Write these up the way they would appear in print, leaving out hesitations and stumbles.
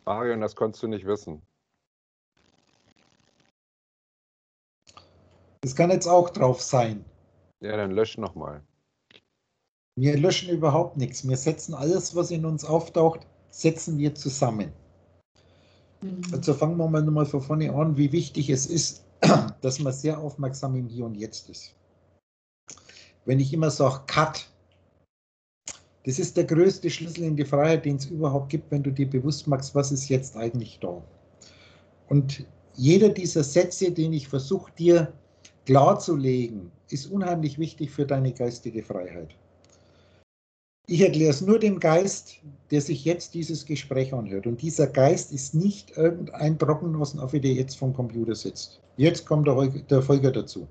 Marion, das konntest du nicht wissen. Das kann jetzt auch drauf sein. Ja, dann lösch nochmal. Wir löschen überhaupt nichts. Wir setzen alles, was in uns auftaucht, setzen wir zusammen. Also fangen wir mal nochmal von vorne an, wie wichtig es ist, dass man sehr aufmerksam im Hier und Jetzt ist. Wenn ich immer sage, Cut, das ist der größte Schlüssel in die Freiheit, den es überhaupt gibt, wenn du dir bewusst machst, was ist jetzt eigentlich da. Und jeder dieser Sätze, den ich versuche dir klarzulegen, ist unheimlich wichtig für deine geistige Freiheit. Ich erkläre es nur dem Geist, der sich jetzt dieses Gespräch anhört. Und dieser Geist ist nicht irgendein Trockennossenaffe, der jetzt vom Computer sitzt. Jetzt kommt der Volker dazu.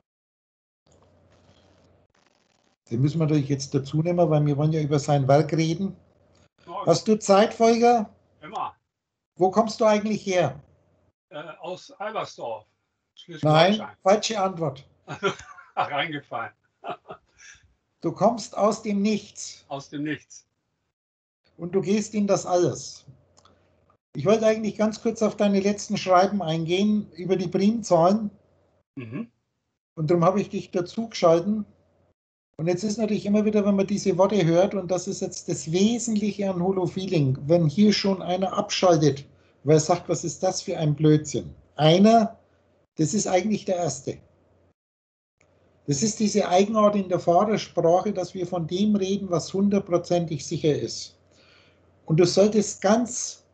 Den müssen wir natürlich jetzt dazu nehmen, weil wir wollen ja über sein Werk reden. Ja, Hast du Zeit, Volker? immer. Wo kommst du eigentlich her? Aus Albersdorf. Nein, falsche Antwort. Reingefallen. Du kommst aus dem Nichts. Aus dem Nichts. Und du gehst in das Alles. Ich wollte eigentlich ganz kurz auf deine letzten Schreiben eingehen über die Primzahlen. Mhm. Und darum habe ich dich dazu geschalten. Und jetzt ist natürlich immer wieder, wenn man diese Worte hört, und das ist jetzt das Wesentliche an Holo-Feeling, wenn hier schon einer abschaltet, weil er sagt, was ist das für ein Blödsinn? Einer, das ist eigentlich der Erste. Das ist diese Eigenart in der Vatersprache, dass wir von dem reden, was hundertprozentig sicher ist. Und du solltest ganz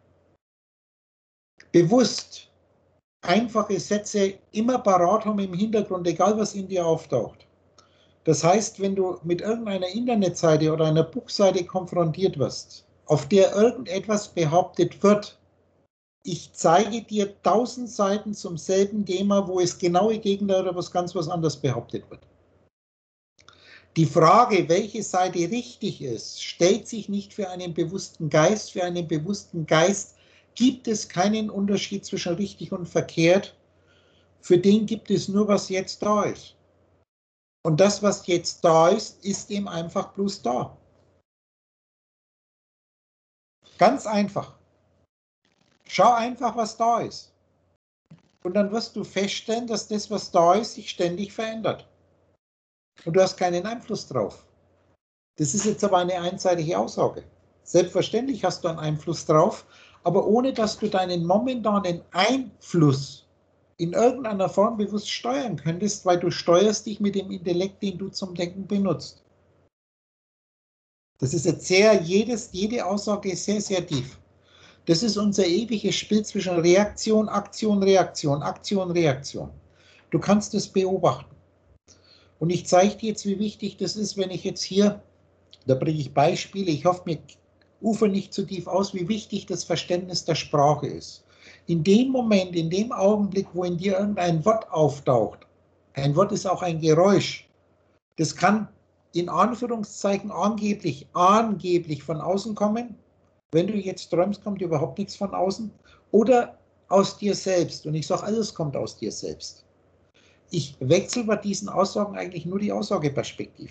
bewusst einfache Sätze immer parat haben im Hintergrund, egal was in dir auftaucht. Das heißt, wenn du mit irgendeiner Internetseite oder einer Buchseite konfrontiert wirst, auf der irgendetwas behauptet wird, ich zeige dir 1000 Seiten zum selben Thema, wo es genaue Gegenteil oder was ganz was anderes behauptet wird. Die Frage, welche Seite richtig ist, stellt sich nicht für einen bewussten Geist. Für einen bewussten Geist gibt es keinen Unterschied zwischen richtig und verkehrt. Für den gibt es nur, was jetzt da ist. Und das, was jetzt da ist, ist ihm einfach bloß da. Ganz einfach. Schau einfach, was da ist. Und dann wirst du feststellen, dass das, was da ist, sich ständig verändert. Und du hast keinen Einfluss drauf. Das ist jetzt aber eine einseitige Aussage. Selbstverständlich hast du einen Einfluss drauf, aber ohne dass du deinen momentanen Einfluss in irgendeiner Form bewusst steuern könntest, weil du steuerst dich mit dem Intellekt, den du zum Denken benutzt. Das ist jetzt jede Aussage ist sehr, sehr tief. Das ist unser ewiges Spiel zwischen Reaktion, Aktion, Reaktion, Aktion, Reaktion. Du kannst es beobachten. Und ich zeige dir jetzt, wie wichtig das ist, wenn ich jetzt hier, da bringe ich Beispiele, ich hoffe, mir ufer nicht zu tief aus, wie wichtig das Verständnis der Sprache ist. In dem Moment, in dem Augenblick, wo in dir irgendein Wort auftaucht, ein Wort ist auch ein Geräusch, das kann in Anführungszeichen angeblich von außen kommen. Wenn du jetzt träumst, kommt überhaupt nichts von außen. Oder aus dir selbst. Und ich sage, alles kommt aus dir selbst. Ich wechsle bei diesen Aussagen eigentlich nur die Aussageperspektive.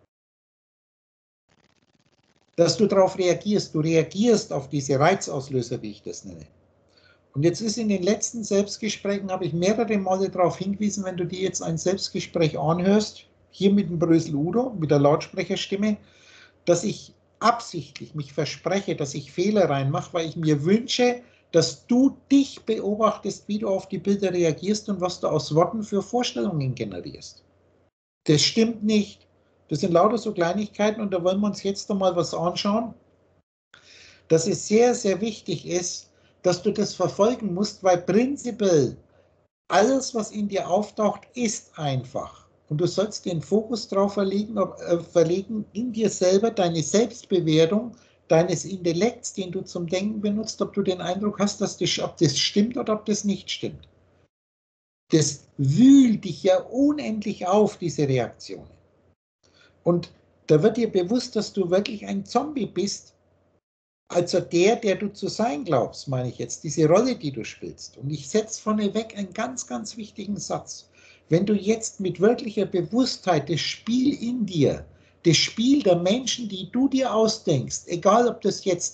Dass du darauf reagierst. Du reagierst auf diese Reizauslöser, wie ich das nenne. Und jetzt ist in den letzten Selbstgesprächen, habe ich mehrere Male darauf hingewiesen, wenn du dir jetzt ein Selbstgespräch anhörst, hier mit dem Brösel Udo, mit der Lautsprecherstimme, dass ich absichtlich mich verspreche, dass ich Fehler reinmache, weil ich mir wünsche, dass du dich beobachtest, wie du auf die Bilder reagierst und was du aus Worten für Vorstellungen generierst. Das stimmt nicht. Das sind lauter so Kleinigkeiten und da wollen wir uns jetzt einmal was anschauen, dass es sehr, sehr wichtig ist, dass du das verfolgen musst, weil prinzipiell alles, was in dir auftaucht, ist einfach. Und du sollst den Fokus darauf verlegen, in dir selber deine Selbstbewertung deines Intellekts, den du zum Denken benutzt, ob du den Eindruck hast, dass ob das stimmt oder ob das nicht stimmt. Das wühlt dich ja unendlich auf, diese Reaktionen. Und da wird dir bewusst, dass du wirklich ein Zombie bist, also der du zu sein glaubst, meine ich jetzt, diese Rolle, die du spielst. Und ich setze vorneweg einen ganz, ganz wichtigen Satz. Wenn du jetzt mit wirklicher Bewusstheit das Spiel in dir, das Spiel der Menschen, die du dir ausdenkst, egal ob das jetzt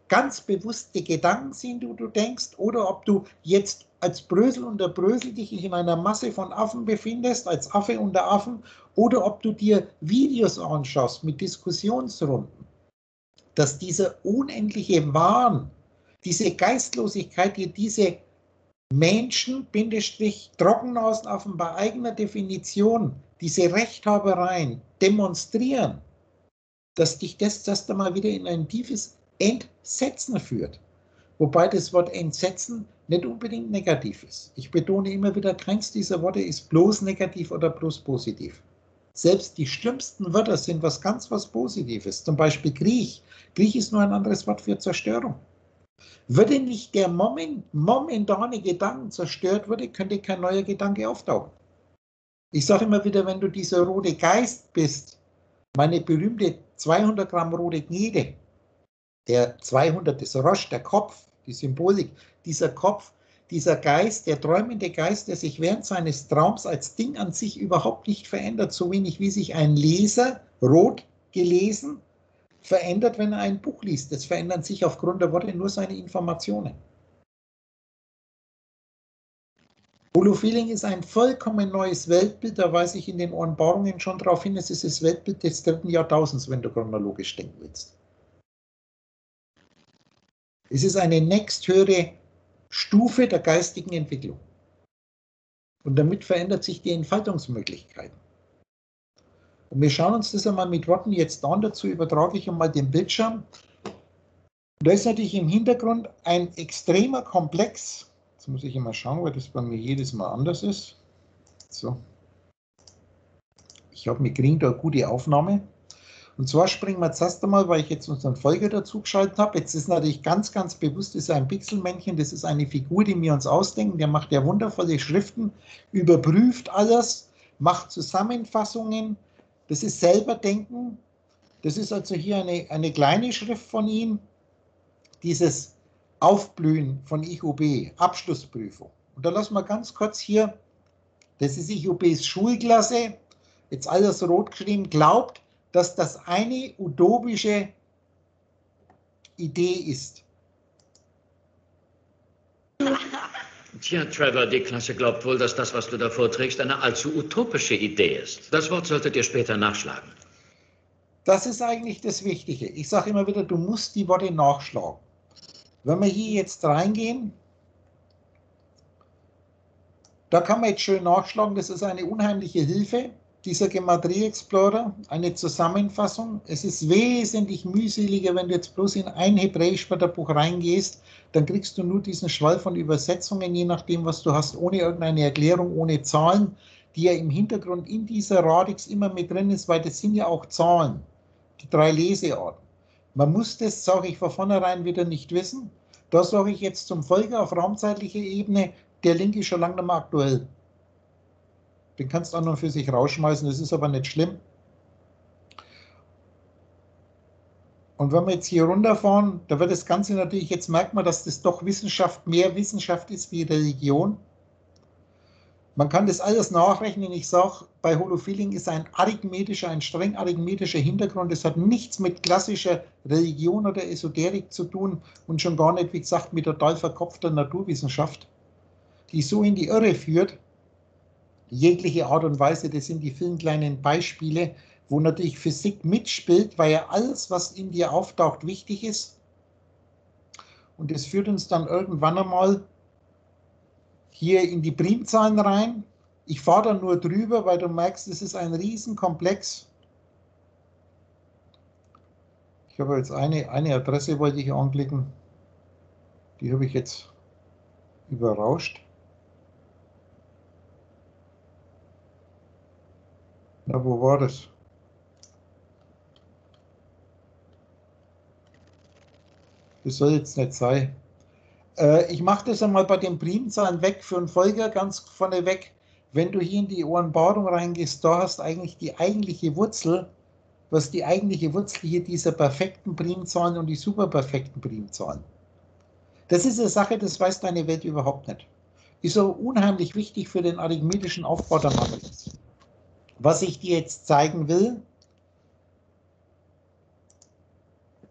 ganz bewusste Gedanken sind, die du denkst, oder ob du jetzt als Brösel unter Brösel dich in einer Masse von Affen befindest, als Affe unter Affen, oder ob du dir Videos anschaust mit Diskussionsrunden, dass dieser unendliche Wahn, diese Geistlosigkeit, die diese Menschen, Trockennasenaffen bei eigener Definition, diese Rechthabereien demonstrieren, dass dich das erst einmal wieder in ein tiefes Entsetzen führt. Wobei das Wort Entsetzen nicht unbedingt negativ ist. Ich betone immer wieder, keins dieser Worte ist bloß negativ oder bloß positiv. Selbst die schlimmsten Wörter sind was Positives. Zum Beispiel Krieg. Krieg ist nur ein anderes Wort für Zerstörung. Würde nicht der momentane Gedanke zerstört würde, könnte kein neuer Gedanke auftauchen. Ich sage immer wieder, wenn du dieser rote Geist bist, meine berühmte 200 Gramm rote Gnede, der 200, das Rosch, der Kopf, die Symbolik, dieser Kopf, dieser Geist, der träumende Geist, der sich während seines Traums als Ding an sich überhaupt nicht verändert, so wenig wie sich ein Leser, rot gelesen, verändert, wenn er ein Buch liest. Es verändern sich aufgrund der Worte nur seine Informationen. Holofeeling ist ein vollkommen neues Weltbild, da weise ich in den Offenbarungen schon darauf hin, es ist das Weltbild des 3. Jahrtausends, wenn du chronologisch denken willst. Es ist eine nächsthöhere Stufe der geistigen Entwicklung. Und damit verändert sich die Entfaltungsmöglichkeiten. Und wir schauen uns das einmal mit Worten jetzt an, dazu übertrage ich einmal den Bildschirm. Und da ist natürlich im Hintergrund ein extremer Komplex. Jetzt muss ich immer schauen, weil das bei mir jedes Mal anders ist. So. Wir kriegen da eine gute Aufnahme. Und zwar springen wir zuerst einmal, weil ich jetzt unseren Folger dazu geschaltet habe. Jetzt ist natürlich ganz bewusst, das ist ein Pixelmännchen, das ist eine Figur, die wir uns ausdenken. Der macht ja wundervolle Schriften, überprüft alles, macht Zusammenfassungen. Das ist selber Denken. Das ist also hier eine kleine Schrift von ihm. Dieses Aufblühen von IUB, Abschlussprüfung. Und da lassen wir ganz kurz hier, das ist IUBs Schulklasse, jetzt alles rot geschrieben, glaubt, dass das eine utopische Idee ist. Tja, Trevor, die Klasse glaubt wohl, dass das, was du da vorträgst, eine allzu utopische Idee ist. Das Wort solltet ihr später nachschlagen. Das ist eigentlich das Wichtige. Ich sage immer wieder, du musst die Worte nachschlagen. Wenn wir hier jetzt reingehen, da kann man jetzt schön nachschlagen, das ist eine unheimliche Hilfe, dieser Gematria Explorer, eine Zusammenfassung. Es ist wesentlich mühseliger, wenn du jetzt bloß in ein Hebräisch-Wörterbuch reingehst, dann kriegst du nur diesen Schwall von Übersetzungen, je nachdem, was du hast, ohne irgendeine Erklärung, ohne Zahlen, die ja im Hintergrund in dieser Radix immer mit drin ist, weil das sind ja auch Zahlen, die 3 Lesearten. Man muss das, sage ich von vornherein, wieder nicht wissen. Da sage ich jetzt zum Folger auf raumzeitlicher Ebene, der Link ist schon lange nicht mehr aktuell. Den kannst du an und für sich rausschmeißen, das ist aber nicht schlimm. Und wenn wir jetzt hier runterfahren, da wird das Ganze natürlich, jetzt merkt man, dass das doch Wissenschaft mehr Wissenschaft ist wie Religion. Man kann das alles nachrechnen. Ich sage, bei Holofeeling ist ein streng arithmetischer Hintergrund. Das hat nichts mit klassischer Religion oder Esoterik zu tun und schon gar nicht, wie gesagt, mit total verkopfter Naturwissenschaft, die so in die Irre führt. Jegliche Art und Weise, das sind die vielen kleinen Beispiele, wo natürlich Physik mitspielt, weil ja alles, was in dir auftaucht, wichtig ist. Und das führt uns dann irgendwann einmal hier in die Primzahlen rein. Ich fahre da nur drüber, weil du merkst, es ist ein Riesenkomplex. Ich habe jetzt eine Adresse, wollte ich anklicken. Die habe ich jetzt überrauscht. Na, wo war das? Das soll jetzt nicht sein. Ich mache das einmal bei den Primzahlen weg für einen Folger ganz vorne weg. Wenn du hier in die Offenbarung reingehst, da hast eigentlich die eigentliche Wurzel, was die eigentliche Wurzel hier dieser perfekten Primzahlen und die superperfekten Primzahlen. Das ist eine Sache, das weiß deine Welt überhaupt nicht. Ist so unheimlich wichtig für den arithmetischen Aufbau der Matrix. Was ich dir jetzt zeigen will,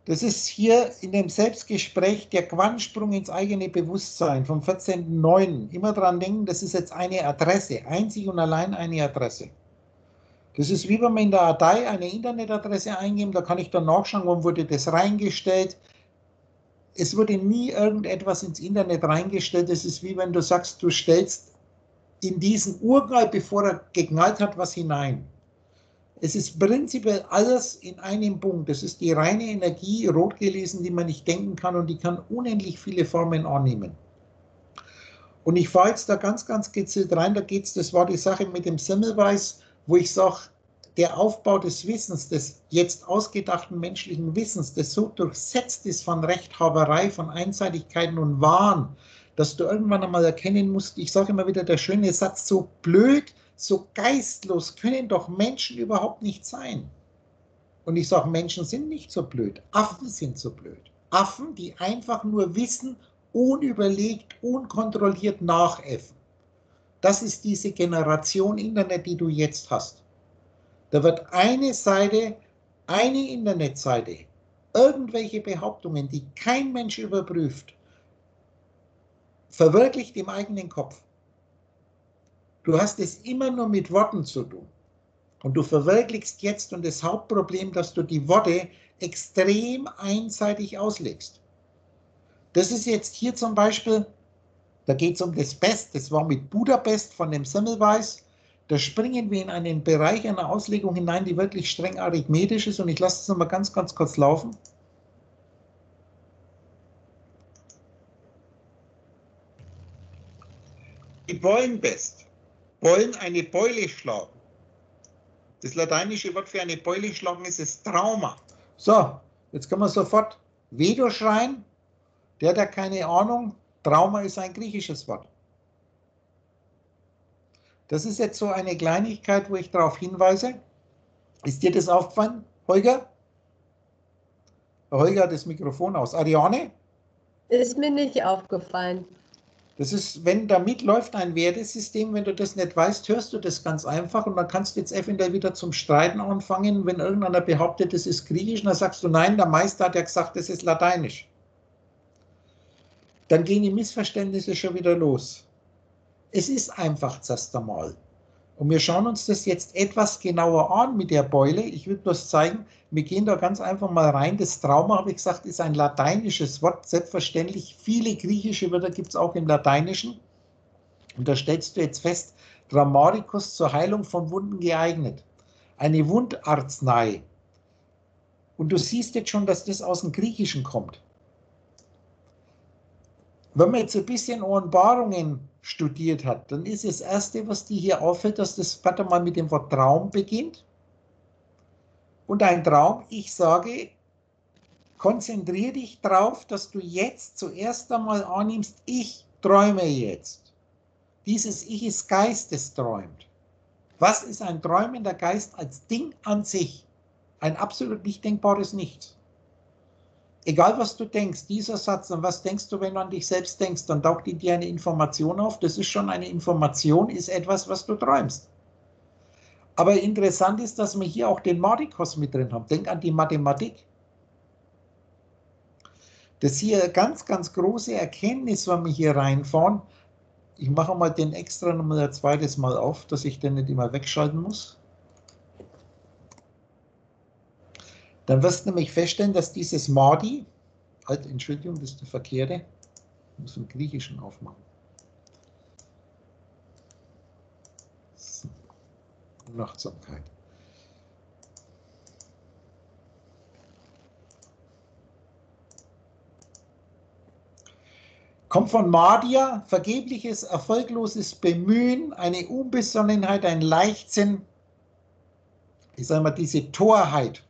Das ist hier in dem Selbstgespräch der Quantensprung ins eigene Bewusstsein vom 14.09. Immer dran denken, das ist jetzt eine Adresse, einzig und allein eine Adresse. Das ist wie wenn man in der Datei eine Internetadresse eingeben, da kann ich dann nachschauen, wann wurde das reingestellt. Es wurde nie irgendetwas ins Internet reingestellt. Das ist wie wenn du sagst, du stellst in diesen Urknall, bevor er geknallt hat, was hinein. Es ist prinzipiell alles in einem Punkt. Das ist die reine Energie, rot gelesen, die man nicht denken kann, und die kann unendlich viele Formen annehmen. Und ich fahre jetzt da ganz, ganz gezielt rein. Da geht's, das war die Sache mit dem Semmelweis, wo ich sage, der Aufbau des Wissens, des jetzt ausgedachten menschlichen Wissens, das so durchsetzt ist von Rechthaberei, von Einseitigkeiten und Wahn, dass du irgendwann einmal erkennen musst, ich sage immer wieder der schöne Satz, so blöd, so geistlos können doch Menschen überhaupt nicht sein. Und ich sage, Menschen sind nicht so blöd, Affen sind so blöd. Affen, die einfach nur wissen, unüberlegt, unkontrolliert nachäffen. Das ist diese Generation Internet, die du jetzt hast. Da wird eine Seite, eine Internetseite, irgendwelche Behauptungen, die kein Mensch überprüft, verwirklicht im eigenen Kopf. Du hast es immer nur mit Worten zu tun. Und du verwirklichst jetzt, und das Hauptproblem, dass du die Worte extrem einseitig auslegst. Das ist jetzt hier zum Beispiel, da geht es um das Best, das war mit Budapest von dem Semmelweis. Da springen wir in einen Bereich einer Auslegung hinein, die wirklich streng arithmetisch ist. Und ich lasse es nochmal ganz, ganz kurz laufen. Die Beulenbest wollen eine Beule schlagen. Das lateinische Wort für eine Beule schlagen ist das Trauma. So, jetzt kann man sofort Vedo schreien. Der hat ja keine Ahnung. Trauma ist ein griechisches Wort. Das ist jetzt so eine Kleinigkeit, wo ich darauf hinweise. Ist dir das aufgefallen, Holger? Holger hat das Mikrofon aus. Ariane? Ist mir nicht aufgefallen. Das ist, wenn da mitläuft ein Wertesystem, wenn du das nicht weißt, hörst du das ganz einfach, und dann kannst du jetzt eventuell wieder zum Streiten anfangen, wenn irgendeiner behauptet, das ist Griechisch, und dann sagst du, nein, der Meister hat ja gesagt, das ist Lateinisch. Dann gehen die Missverständnisse schon wieder los. Es ist einfach zuerst einmal. Und wir schauen uns das jetzt etwas genauer an mit der Beule. Ich will bloß zeigen, wir gehen da ganz einfach mal rein. Das Trauma, habe ich gesagt, ist ein lateinisches Wort. Selbstverständlich, viele griechische Wörter gibt es auch im Lateinischen. Und da stellst du jetzt fest, Dramaticus zur Heilung von Wunden geeignet. Eine Wundarznei. Und du siehst jetzt schon, dass das aus dem Griechischen kommt. Wenn man jetzt ein bisschen Offenbarungen studiert hat, dann ist das Erste, was dir hier auffällt, dass das, warte mal, mit dem Wort Traum beginnt. Und ein Traum, ich sage, konzentriere dich darauf, dass du jetzt zuerst einmal annimmst, ich träume jetzt. Dieses Ich ist Geist, das träumt. Was ist ein träumender Geist als Ding an sich? Ein absolut nicht denkbares Nichts. Egal, was du denkst, dieser Satz, und was denkst du, wenn du an dich selbst denkst, dann taucht in dir eine Information auf. Das ist schon eine Information, ist etwas, was du träumst. Aber interessant ist, dass wir hier auch den Marikos mit drin haben. Denk an die Mathematik. Das ist hier eine ganz, ganz große Erkenntnis, wenn wir hier reinfahren. Ich mache mal den extra nochmal ein zweites Mal auf, dass ich den nicht immer wegschalten muss. Dann wirst du nämlich feststellen, dass dieses Mahdi, halt, Entschuldigung, das ist der verkehrte, ich muss im Griechischen aufmachen. So. Unachtsamkeit. Kommt von Madia, vergebliches, erfolgloses Bemühen, eine Unbesonnenheit, ein Leichtsinn, ich sage mal, diese Torheit.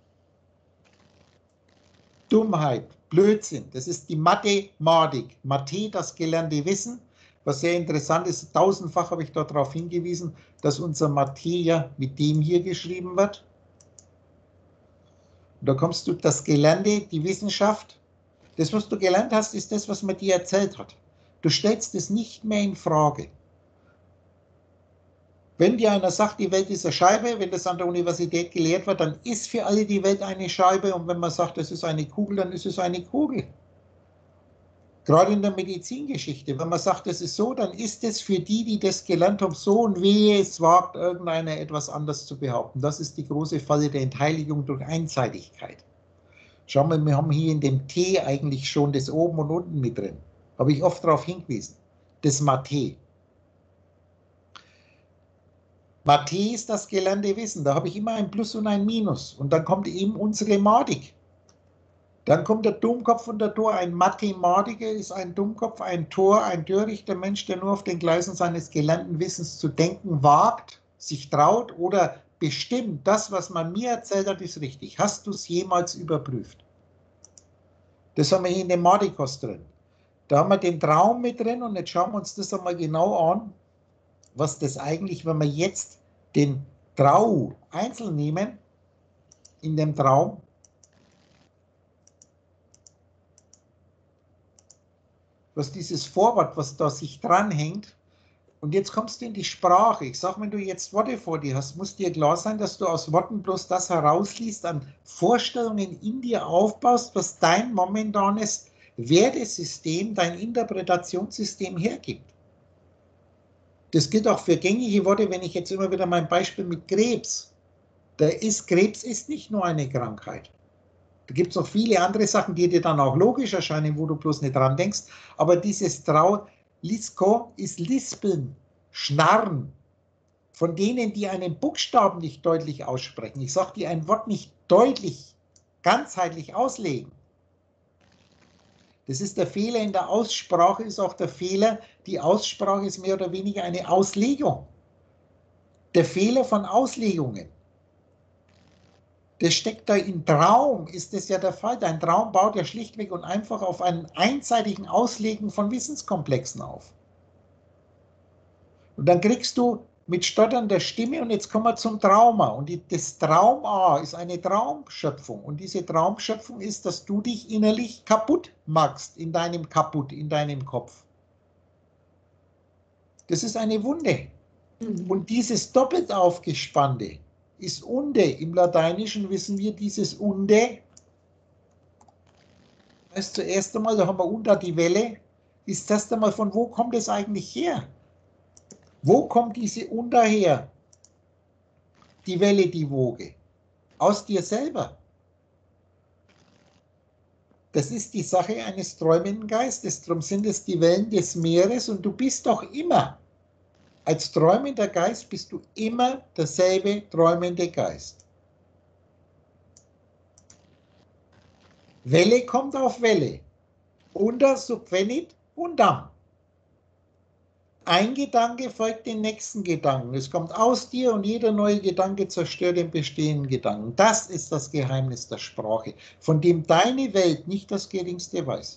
Dummheit, Blödsinn, das ist die Mathematik. Mathe, das gelernte Wissen, was sehr interessant ist, tausendfach habe ich darauf hingewiesen, dass unser Mathe ja mit dem hier geschrieben wird. Und da kommst du, das Gelernte, die Wissenschaft, das, was du gelernt hast, ist das, was man dir erzählt hat. Du stellst es nicht mehr in Frage. Wenn dir einer sagt, die Welt ist eine Scheibe, wenn das an der Universität gelehrt wird, dann ist für alle die Welt eine Scheibe. Und wenn man sagt, es ist eine Kugel, dann ist es eine Kugel. Gerade in der Medizingeschichte, wenn man sagt, es ist so, dann ist es für die, die das gelernt haben, so, und wehe, es wagt irgendeiner etwas anders zu behaupten. Das ist die große Falle der Entheiligung durch Einseitigkeit. Schau mal, wir haben hier in dem T eigentlich schon das oben und unten mit drin. Habe ich oft darauf hingewiesen. Das Mathe. Mathe ist das gelernte Wissen. Da habe ich immer ein Plus und ein Minus. Und dann kommt eben unsere Mathematik. Dann kommt der Dummkopf und der Tor. Ein Mathematiker ist ein Dummkopf, ein Tor, ein törichter Mensch, der nur auf den Gleisen seines gelernten Wissens zu denken wagt, sich traut oder bestimmt, das, was man mir erzählt hat, ist richtig. Hast du es jemals überprüft? Das haben wir hier in dem Mathikos drin. Da haben wir den Traum mit drin und jetzt schauen wir uns das einmal genau an, was das eigentlich, wenn wir jetzt den Trau einzeln nehmen, in dem Traum, was dieses Vorwort, was da sich dranhängt, und jetzt kommst du in die Sprache. Ich sage, wenn du jetzt Worte vor dir hast, muss dir klar sein, dass du aus Worten bloß das herausliest, an Vorstellungen in dir aufbaust, was dein momentanes Wertesystem, dein Interpretationssystem hergibt. Das gilt auch für gängige Worte, wenn ich jetzt immer wieder mein Beispiel mit Krebs. Krebs ist nicht nur eine Krankheit. Da gibt es noch viele andere Sachen, die dir dann auch logisch erscheinen, wo du bloß nicht dran denkst. Aber dieses Lisko ist Lispeln, Schnarren. Von denen, die einen Buchstaben nicht deutlich aussprechen. Ich sage, die ein Wort nicht deutlich, ganzheitlich auslegen. Das ist der Fehler in der Aussprache, ist auch der Fehler. Die Aussprache ist mehr oder weniger eine Auslegung. Der Fehler von Auslegungen. Das steckt da im Traum, ist das ja der Fall. Dein Traum baut ja schlichtweg und einfach auf einen einseitigen Auslegen von Wissenskomplexen auf. Und dann kriegst du mit stotternder Stimme, und jetzt kommen wir zum Trauma. Und das Trauma ist eine Traumschöpfung. Und diese Traumschöpfung ist, dass du dich innerlich kaputt machst, in deinem Kopf. Das ist eine Wunde. Und dieses doppelt aufgespannte ist unde. Im Lateinischen wissen wir, dieses unde heißt zuerst einmal, da haben wir unter die Welle, ist das einmal, von wo kommt es eigentlich her? Wo kommt diese unter her? Die Welle, die Woge. Aus dir selber. Das ist die Sache eines träumenden Geistes. Darum sind es die Wellen des Meeres, und du bist doch immer, als träumender Geist bist du immer derselbe träumende Geist. Welle kommt auf Welle. Unter subvenit undam. Ein Gedanke folgt dem nächsten Gedanken. Es kommt aus dir, und jeder neue Gedanke zerstört den bestehenden Gedanken. Das ist das Geheimnis der Sprache, von dem deine Welt nicht das Geringste weiß.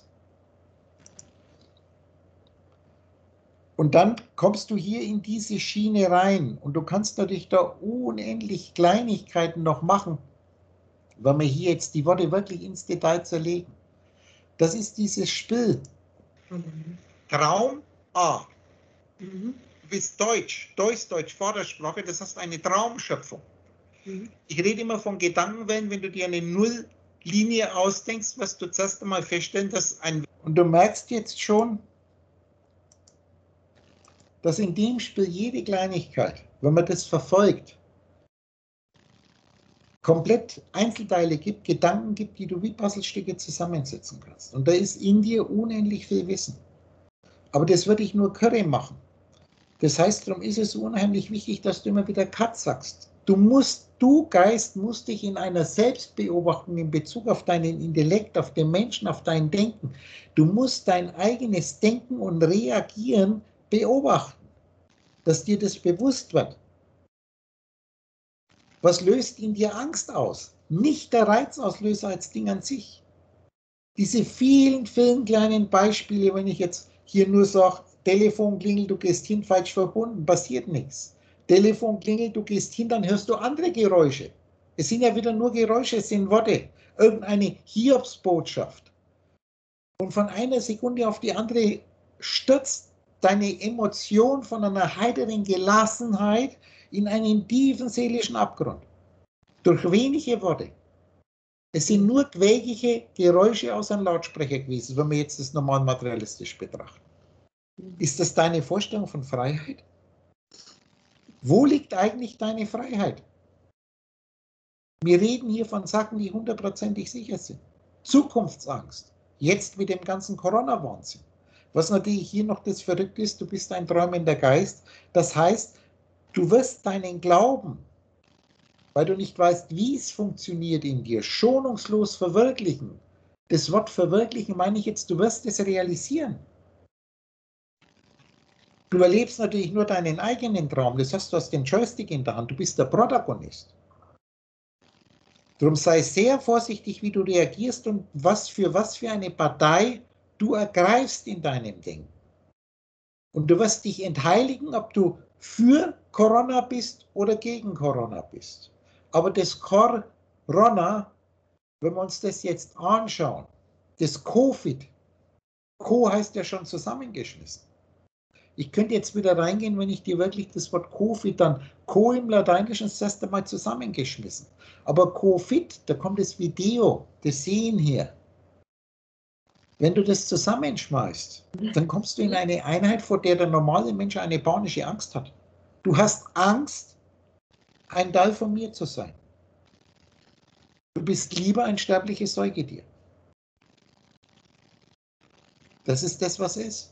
Und dann kommst du hier in diese Schiene rein, und du kannst natürlich da unendlich Kleinigkeiten noch machen, wenn wir hier jetzt die Worte wirklich ins Detail zerlegen. Das ist dieses Spiel. Traum A. Du bist Deutsch, Vordersprache, das heißt eine Traumschöpfung. Ich rede immer von Gedankenwellen, wenn du dir eine Nulllinie ausdenkst, was du zuerst einmal feststellen, dass und du merkst jetzt schon, dass in dem Spiel jede Kleinigkeit, wenn man das verfolgt, komplett Einzelteile gibt, Gedanken gibt, die du wie Puzzlestücke zusammensetzen kannst. Und da ist in dir unendlich viel Wissen. Aber das würde ich nur Curry machen. Das heißt, darum ist es unheimlich wichtig, dass du immer wieder Cut sagst. Du Geist musst dich in einer Selbstbeobachtung in Bezug auf deinen Intellekt, auf den Menschen, auf dein Denken, du musst dein eigenes Denken und Reagieren beobachten, dass dir das bewusst wird. Was löst in dir Angst aus? Nicht der Reizauslöser als Ding an sich. Diese vielen, vielen kleinen Beispiele, wenn ich jetzt hier nur sage, Telefon klingelt, du gehst hin, falsch verbunden, passiert nichts. Telefon klingelt, du gehst hin, dann hörst du andere Geräusche. Es sind ja wieder nur Geräusche, es sind Worte. Irgendeine Hiobsbotschaft. Und von einer Sekunde auf die andere stürzt deine Emotion von einer heiteren Gelassenheit in einen tiefen seelischen Abgrund. Durch wenige Worte. Es sind nur quäkige Geräusche aus einem Lautsprecher gewesen, wenn wir jetzt das normal materialistisch betrachten. Ist das deine Vorstellung von Freiheit? Wo liegt eigentlich deine Freiheit? Wir reden hier von Sachen, die hundertprozentig sicher sind. Zukunftsangst. Jetzt mit dem ganzen Corona-Wahnsinn. Was natürlich hier noch das Verrückte ist, du bist ein träumender Geist. Das heißt, du wirst deinen Glauben, weil du nicht weißt, wie es funktioniert in dir, schonungslos verwirklichen. Das Wort verwirklichen meine ich jetzt, du wirst es realisieren. Du erlebst natürlich nur deinen eigenen Traum, das heißt, du hast den Joystick in der Hand, du bist der Protagonist. Darum sei sehr vorsichtig, wie du reagierst und was für eine Partei du ergreifst in deinem Denken. Und du wirst dich entheiligen, ob du für Corona bist oder gegen Corona bist. Aber das Corona, wenn wir uns das jetzt anschauen, das Covid, Co heißt ja schon zusammengeschmissen. Ich könnte jetzt wieder reingehen, wenn ich dir wirklich das Wort Covid dann, Co im Lateinischen ist das einmal zusammengeschmissen. Aber Covid, da kommt das Video, das Sehen her. Wenn du das zusammenschmeißt, dann kommst du in eine Einheit, vor der der normale Mensch eine panische Angst hat. Du hast Angst, ein Teil von mir zu sein. Du bist lieber ein sterbliches Säugetier. Das ist das, was ist.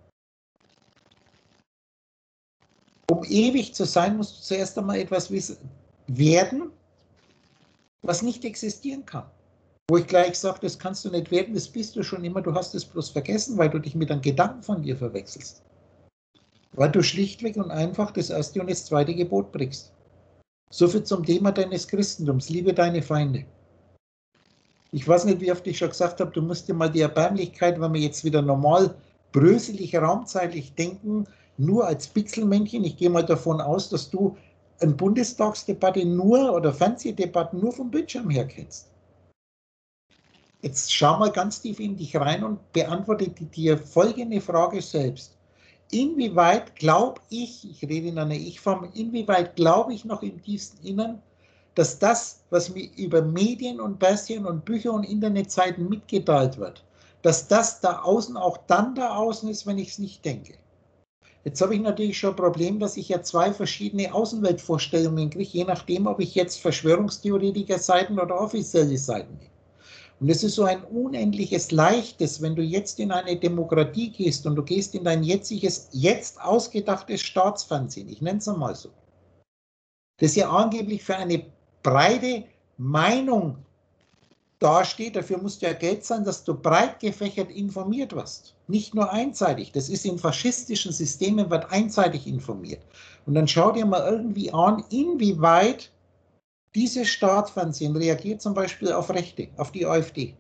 Um ewig zu sein, musst du zuerst einmal etwas werden, was nicht existieren kann. Wo ich gleich sage, das kannst du nicht werden, das bist du schon immer, du hast es bloß vergessen, weil du dich mit einem Gedanken von dir verwechselst. Weil du schlichtweg und einfach das erste und das zweite Gebot brichst. Soviel zum Thema deines Christentums, liebe deine Feinde. Ich weiß nicht, wie oft ich schon gesagt habe, du musst dir mal die Erbärmlichkeit, wenn wir jetzt wieder normal, bröselig, raumzeitlich denken, nur als Pixelmännchen, ich gehe mal davon aus, dass du eine Bundestagsdebatte nur oder Fernsehdebatten nur vom Bildschirm her kennst. Jetzt schau mal ganz tief in dich rein und beantworte dir folgende Frage selbst. Inwieweit glaube ich rede in einer Ich-Form, inwieweit glaube ich noch im tiefsten Innern, dass das, was mir über Medien und Persien und Bücher und Internetseiten mitgeteilt wird, dass das da außen auch dann da außen ist, wenn ich es nicht denke. Jetzt habe ich natürlich schon ein Problem, dass ich ja zwei verschiedene Außenweltvorstellungen kriege, je nachdem, ob ich jetzt Verschwörungstheoretiker-Seiten oder offizielle Seiten nehme. Und es ist so ein unendliches Leichtes, wenn du jetzt in eine Demokratie gehst und du gehst in dein jetziges, jetzt ausgedachtes Staatsfernsehen, ich nenne es einmal so, das ja angeblich für eine breite Meinung dasteht, dafür musst du ja Geld zahlen, dass du breit gefächert informiert wirst. Nicht nur einseitig, das ist in faschistischen Systemen, wird einseitig informiert. Und dann schau dir mal irgendwie an, inwieweit dieses Staatsfernsehen reagiert zum Beispiel auf Rechte, auf die AfD.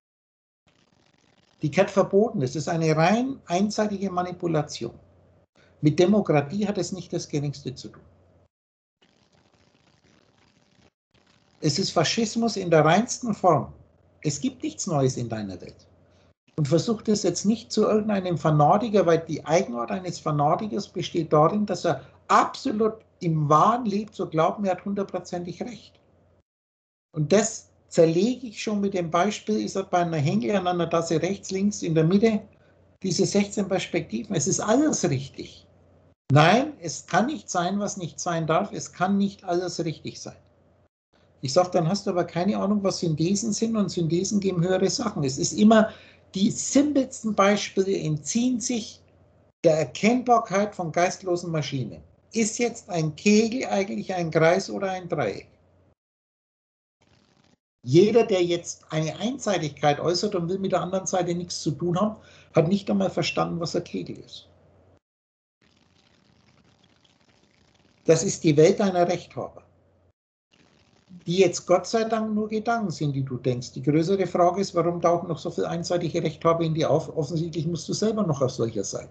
Die gehört verboten, das ist eine rein einseitige Manipulation. Mit Demokratie hat es nicht das Geringste zu tun. Es ist Faschismus in der reinsten Form. Es gibt nichts Neues in deiner Welt. Und versuch das jetzt nicht zu irgendeinem Fanatiker, weil die Eigenart eines Fanatikers besteht darin, dass er absolut im Wahn lebt, so glaubt mir, er hat hundertprozentig recht. Und das zerlege ich schon mit dem Beispiel, ich sage bei einer Henkel an einer Tasse rechts, links, in der Mitte, diese 16 Perspektiven. Es ist alles richtig. Nein, es kann nicht sein, was nicht sein darf. Es kann nicht alles richtig sein. Ich sage, dann hast du aber keine Ahnung, was Synthesen sind, und Synthesen geben höhere Sachen. Es ist immer, die simpelsten Beispiele entziehen sich der Erkennbarkeit von geistlosen Maschinen. Ist jetzt ein Kegel eigentlich ein Kreis oder ein Dreieck? Jeder, der jetzt eine Einseitigkeit äußert und will mit der anderen Seite nichts zu tun haben, hat nicht einmal verstanden, was ein Kegel ist. Das ist die Welt einer Rechthaber, die jetzt Gott sei Dank nur Gedanken sind, die du denkst. Die größere Frage ist, warum tauchen noch so viele einseitige Rechthaber in dir auf? Offensichtlich musst du selber noch auf solcher sein.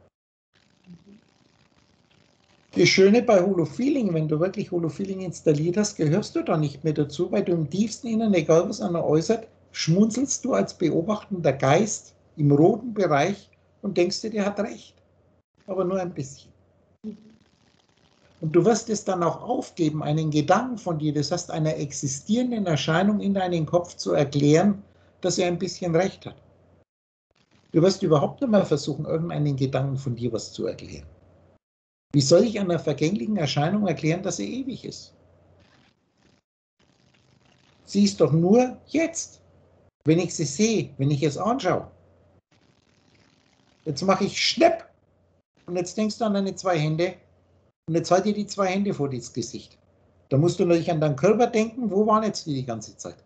Das Schöne bei Holofeeling, wenn du wirklich Holofeeling installiert hast, gehörst du da nicht mehr dazu, weil du im tiefsten Innern, egal was einer äußert, schmunzelst du als beobachtender Geist im roten Bereich und denkst dir, der hat recht. aber nur ein bisschen. Und du wirst es dann auch aufgeben, einen Gedanken von dir, das heißt einer existierenden Erscheinung in deinen Kopf zu erklären, dass er ein bisschen recht hat. Du wirst überhaupt nicht mehr versuchen, irgendeinen Gedanken von dir was zu erklären. Wie soll ich einer vergänglichen Erscheinung erklären, dass er ewig ist? Sie ist doch nur jetzt, wenn ich sie sehe, wenn ich es anschaue. Jetzt mache ich Schnipp und jetzt denkst du an deine zwei Hände und jetzt halt dir die zwei Hände vor das Gesicht. Da musst du natürlich an deinen Körper denken, wo waren jetzt die ganze Zeit?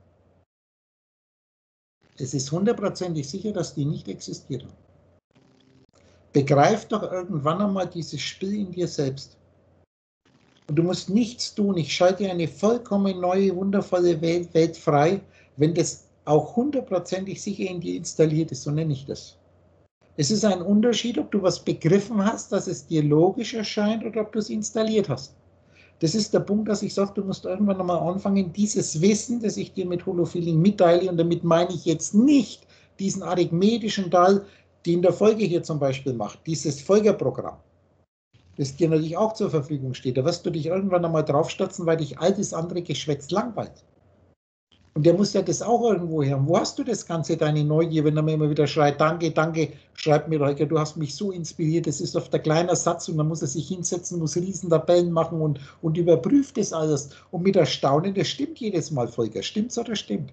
Es ist hundertprozentig sicher, dass die nicht existiert haben. Begreif doch irgendwann einmal dieses Spiel in dir selbst. Und du musst nichts tun. Ich schalte eine vollkommen neue, wundervolle Welt frei, wenn das auch hundertprozentig sicher in dir installiert ist, so nenne ich das. Es ist ein Unterschied, ob du was begriffen hast, dass es dir logisch erscheint, oder ob du es installiert hast. Das ist der Punkt, dass ich sage, du musst irgendwann nochmal anfangen, dieses Wissen, das ich dir mit Holofeeling mitteile, und damit meine ich jetzt nicht diesen arithmetischen Teil, die in der Folge hier zum Beispiel macht, dieses Folgerprogramm, das dir natürlich auch zur Verfügung steht. Da wirst du dich irgendwann einmal draufstürzen, weil dich all das andere Geschwätz langweilt. Und der muss ja das auch irgendwo hören. Wo hast du das Ganze, deine Neugier, wenn er mir immer wieder schreit, danke, danke, schreib mir doch, du hast mich so inspiriert, das ist oft der kleine Satz und dann muss er sich hinsetzen, muss Riesentabellen machen und überprüft das alles. Und mit Erstaunen, das stimmt jedes Mal, Volker. Stimmt's oder stimmt?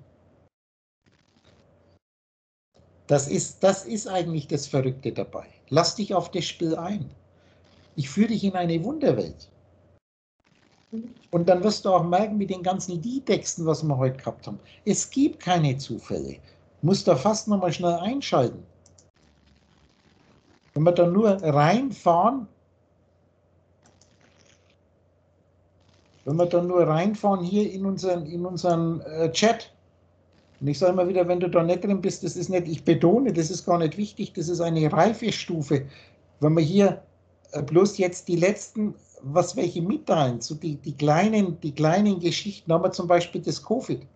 Das ist eigentlich das Verrückte dabei. Lass dich auf das Spiel ein. Ich führe dich in eine Wunderwelt. Und dann wirst du auch merken, mit den ganzen Liedtexten, was wir heute gehabt haben, es gibt keine Zufälle. Du musst da fast nochmal schnell einschalten. Wenn wir da nur reinfahren, hier in unseren Chat, und ich sage immer wieder, wenn du da nicht drin bist, das ist nicht, ich betone, das ist gar nicht wichtig, das ist eine Reifestufe. Wenn wir hier bloß jetzt die letzten, welche mitteilen, so die kleinen Geschichten, haben wir zum Beispiel das Covid.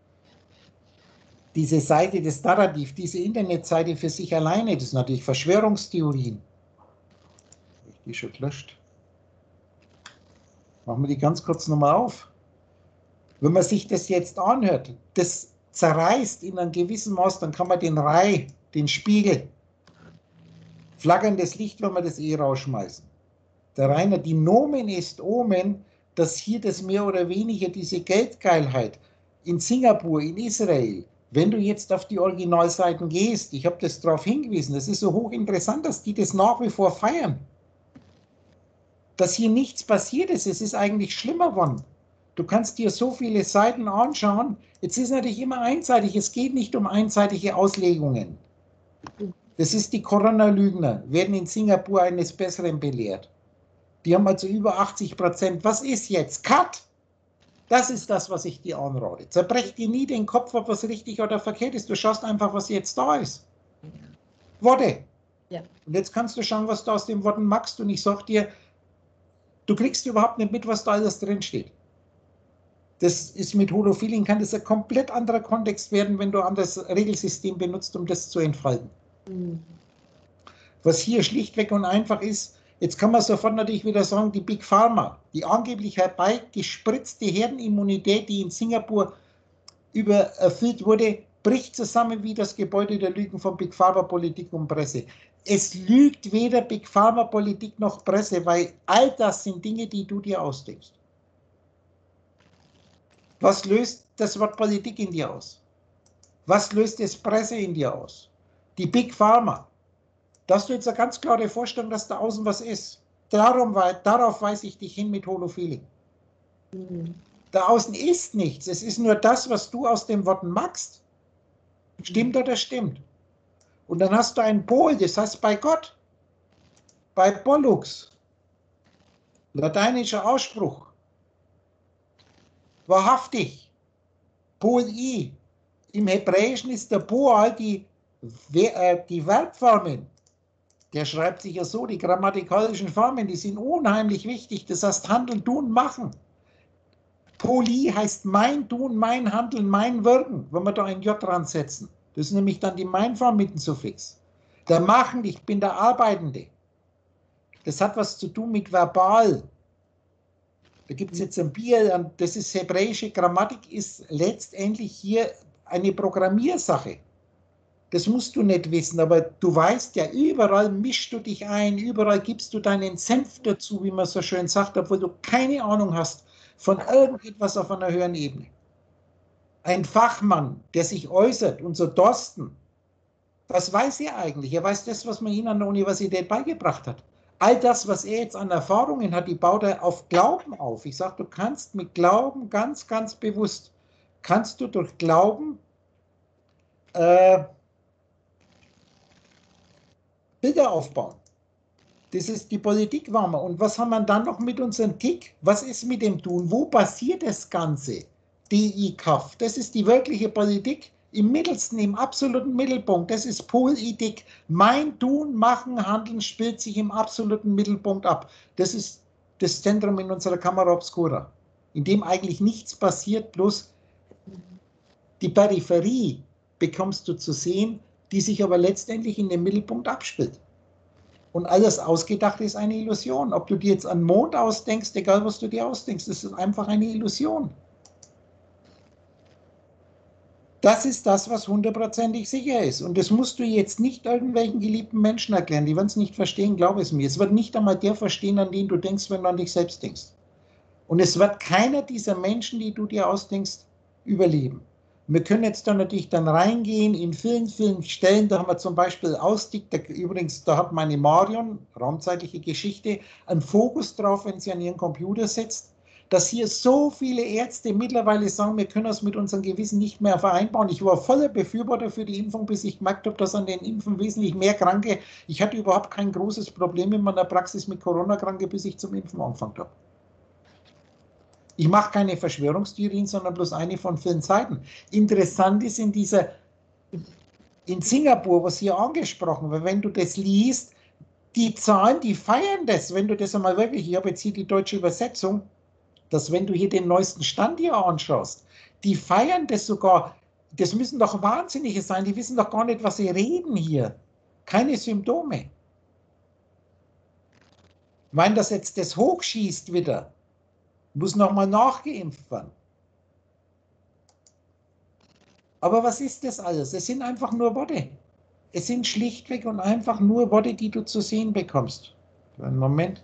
Diese Seite des Narrativ, diese Internetseite für sich alleine, das sind natürlich Verschwörungstheorien. Habe ich die schon gelöscht? Machen wir die ganz kurz nochmal auf. Wenn man sich das jetzt anhört, das zerreißt in einem gewissen Maß, dann kann man den Spiegel, flackerndes Licht, wenn wir das rausschmeißen. Der Rainer, die Nomen ist Omen, dass hier das mehr oder weniger diese Geldgeilheit in Singapur, in Israel, wenn du jetzt auf die Originalseiten gehst, ich habe das darauf hingewiesen, das ist so hochinteressant, dass die das nach wie vor feiern. Dass hier nichts passiert ist, es ist eigentlich schlimmer geworden. Du kannst dir so viele Seiten anschauen, jetzt ist natürlich immer einseitig, es geht nicht um einseitige Auslegungen. Das ist die Corona-Lügner, werden in Singapur eines Besseren belehrt. Die haben also über 80%. Was ist jetzt? Cut! Das ist das, was ich dir anrate. Zerbrech dir nie den Kopf, ob was richtig oder verkehrt ist. Du schaust einfach, was jetzt da ist. Worte. Ja. Und jetzt kannst du schauen, was du aus den Worten machst. Und ich sag dir, du kriegst überhaupt nicht mit, was da alles drin steht. Das ist mit Holofeeling, kann das ein komplett anderer Kontext werden, wenn du ein anderes Regelsystem benutzt, um das zu entfalten. Mhm. Was hier schlichtweg und einfach ist, jetzt kann man sofort natürlich wieder sagen, die Big Pharma, die angeblich herbeigespritzte Herdenimmunität, die in Singapur erfüllt wurde, bricht zusammen wie das Gebäude der Lügen von Big Pharma Politik und Presse. Es lügt weder Big Pharma Politik noch Presse, weil all das sind Dinge, die du dir ausdenkst. Was löst das Wort Politik in dir aus? Was löst das Presse in dir aus? Die Big Pharma. Da hast du jetzt eine ganz klare Vorstellung, dass da außen was ist. Darauf weise ich dich hin mit Holofeeling. Mhm. Da außen ist nichts. Es ist nur das, was du aus den Worten machst. Stimmt oder stimmt? Und dann hast du einen Pol, das heißt bei Gott, bei Pollux, lateinischer Ausspruch, wahrhaftig, Pol I. Im Hebräischen ist der Poal die Verbformen. Der schreibt sich ja so, die grammatikalischen Formen, die sind unheimlich wichtig. Das heißt handeln, tun, machen. Poli heißt mein Tun, mein Handeln, mein Wirken, wenn wir da ein J dran setzen. Das ist nämlich dann die Meinform mit dem Suffix. Der Machen, ich bin der Arbeitende. Das hat was zu tun mit verbal. Da gibt es jetzt ein Bier, das ist hebräische Grammatik, ist letztendlich hier eine Programmiersache. Das musst du nicht wissen, aber du weißt ja, überall mischst du dich ein, überall gibst du deinen Senf dazu, wie man so schön sagt, obwohl du keine Ahnung hast von irgendetwas auf einer höheren Ebene. Ein Fachmann, der sich äußert, unser Thorsten, was weiß er eigentlich? Er weiß das, was man ihm an der Universität beigebracht hat. All das, was er jetzt an Erfahrungen hat, die baut er auf Glauben auf. Ich sage, du kannst mit Glauben ganz, ganz bewusst, kannst du durch Glauben Bilder aufbauen. Das ist die Politik, war wir. Und was haben wir dann noch mit unserem Tick? Was ist mit dem Tun? Wo passiert das Ganze? DI-Kaff. Das ist die wirkliche Politik. Im mittelsten, im absoluten Mittelpunkt. Das ist Politik. Mein Tun, Machen, Handeln spielt sich im absoluten Mittelpunkt ab. Das ist das Zentrum in unserer Camera Obscura, in dem eigentlich nichts passiert, bloß die Peripherie bekommst du zu sehen, die sich aber letztendlich in dem Mittelpunkt abspielt. Und alles Ausgedachte ist eine Illusion. Ob du dir jetzt an Mond ausdenkst, egal was du dir ausdenkst, das ist einfach eine Illusion. Das ist das, was hundertprozentig sicher ist. Und das musst du jetzt nicht irgendwelchen geliebten Menschen erklären. Die werden es nicht verstehen, glaube es mir. Es wird nicht einmal der verstehen, an den du denkst, wenn du an dich selbst denkst. Und es wird keiner dieser Menschen, die du dir ausdenkst, überleben. Wir können jetzt da natürlich dann reingehen in vielen Stellen. Da haben wir zum Beispiel Ausstieg. Übrigens, da hat meine Marion, raumzeitliche Geschichte, einen Fokus drauf, wenn sie an ihren Computer setzt, dass hier so viele Ärzte mittlerweile sagen, wir können das mit unserem Gewissen nicht mehr vereinbaren. Ich war voller Befürworter für die Impfung, bis ich gemerkt habe, dass an den Impfen wesentlich mehr Kranke, ich hatte überhaupt kein großes Problem in meiner Praxis mit Corona-Kranke, bis ich zum Impfen angefangen habe. Ich mache keine Verschwörungstheorien, sondern bloß eine von vielen Seiten. Interessant ist in Singapur, was hier angesprochen wird, wenn du das liest, die Zahlen, die feiern das, wenn du das einmal wirklich, ich habe jetzt hier die deutsche Übersetzung, dass wenn du hier den neuesten Stand hier anschaust, die feiern das sogar, das müssen doch Wahnsinnige sein, die wissen doch gar nicht, was sie reden hier. Keine Symptome. Wenn das jetzt das hochschießt wieder, muss nochmal nachgeimpft werden. Aber was ist das alles? Es sind einfach nur Worte. Es sind schlichtweg und einfach nur Worte, die du zu sehen bekommst. Einen Moment.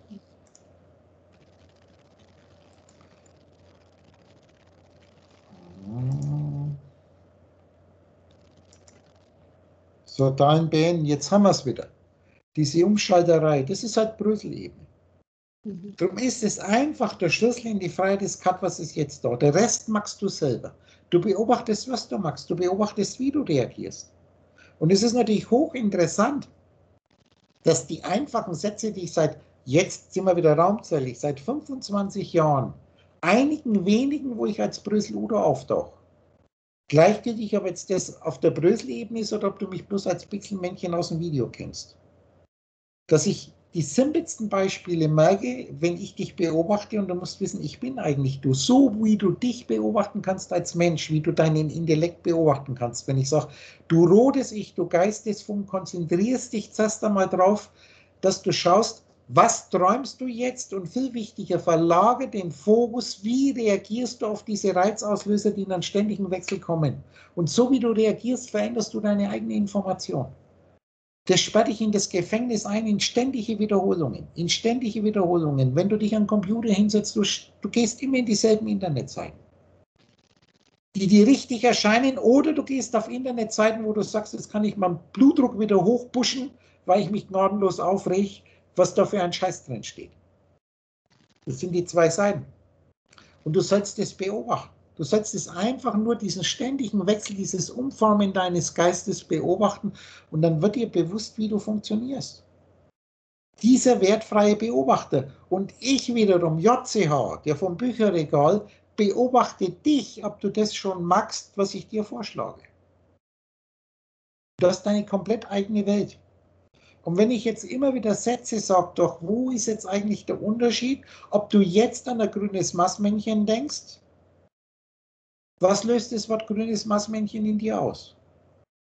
So, da in Bern, jetzt haben wir es wieder. Diese Umschalterei, das ist halt Brüssel-Ebene. Darum ist es einfach der Schlüssel in die Freiheit des Cut, was ist jetzt da. Der Rest machst du selber. Du beobachtest, was du machst. Du beobachtest, wie du reagierst. Und es ist natürlich hochinteressant, dass die einfachen Sätze, die ich jetzt sind wir wieder raumzählig, seit 25 Jahren, einigen wenigen, wo ich als Brüssel-Udo auftauche, gleichgültig, ob jetzt das auf der Brüssel-Ebene ist oder ob du mich bloß als Pixelmännchen aus dem Video kennst, dass ich die simpelsten Beispiele merke, wenn ich dich beobachte, und du musst wissen, ich bin eigentlich du. So wie du dich beobachten kannst als Mensch, wie du deinen Intellekt beobachten kannst. Wenn ich sage, du rotes Ich, du Geistesfunk, konzentrierst dich zuerst einmal drauf, dass du schaust, was träumst du jetzt? Und viel wichtiger, verlagere den Fokus, wie reagierst du auf diese Reizauslöser, die in einen ständigen Wechsel kommen. Und so wie du reagierst, veränderst du deine eigene Information. Das sperrt dich in das Gefängnis ein, in ständige Wiederholungen. In ständige Wiederholungen. Wenn du dich an den Computer hinsetzt, du gehst immer in dieselben Internetseiten, die dir richtig erscheinen, oder du gehst auf Internetseiten, wo du sagst, jetzt kann ich meinen Blutdruck wieder hochpushen, weil ich mich gnadenlos aufreg, was da für ein Scheiß drin steht. Das sind die zwei Seiten. Und du sollst es beobachten. Du sollst es einfach nur diesen ständigen Wechsel, dieses Umformen deines Geistes beobachten, und dann wird dir bewusst, wie du funktionierst. Dieser wertfreie Beobachter, und ich wiederum, JCH, der vom Bücherregal, beobachte dich, ob du das schon magst, was ich dir vorschlage. Du hast deine komplett eigene Welt. Und wenn ich jetzt immer wieder Sätze sage, doch, wo ist jetzt eigentlich der Unterschied, ob du jetzt an ein grünes Maßmännchen denkst? Was löst das Wort grünes Maßmännchen in dir aus?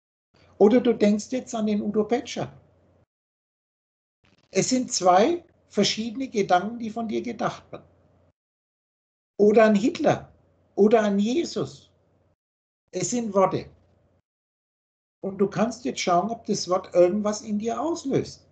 Oder du denkst jetzt an den Udo Petscher. Es sind zwei verschiedene Gedanken, die von dir gedacht werden. Oder an Hitler oder an Jesus. Es sind Worte. Und du kannst jetzt schauen, ob das Wort irgendwas in dir auslöst.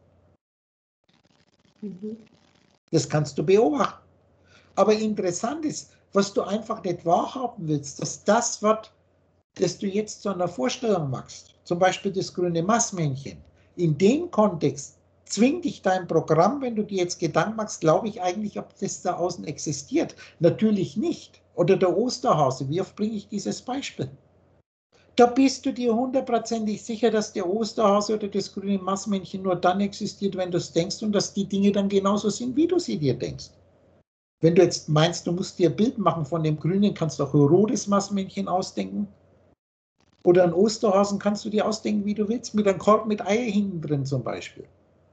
Das kannst du beobachten. Aber interessant ist, was du einfach nicht wahrhaben willst, dass das Wort, das du jetzt zu einer Vorstellung machst, zum Beispiel das grüne Maßmännchen, in dem Kontext zwingt dich dein Programm, wenn du dir jetzt Gedanken machst, glaube ich eigentlich, ob das da außen existiert. Natürlich nicht. Oder der Osterhase, wie oft bringe ich dieses Beispiel? Da bist du dir hundertprozentig sicher, dass der Osterhase oder das grüne Maßmännchen nur dann existiert, wenn du es denkst und dass die Dinge dann genauso sind, wie du sie dir denkst. Wenn du jetzt meinst, du musst dir ein Bild machen von dem Grünen, kannst du auch ein rotes Maßmännchen ausdenken. Oder einen Osterhasen kannst du dir ausdenken, wie du willst, mit einem Korb mit Eier hinten drin zum Beispiel.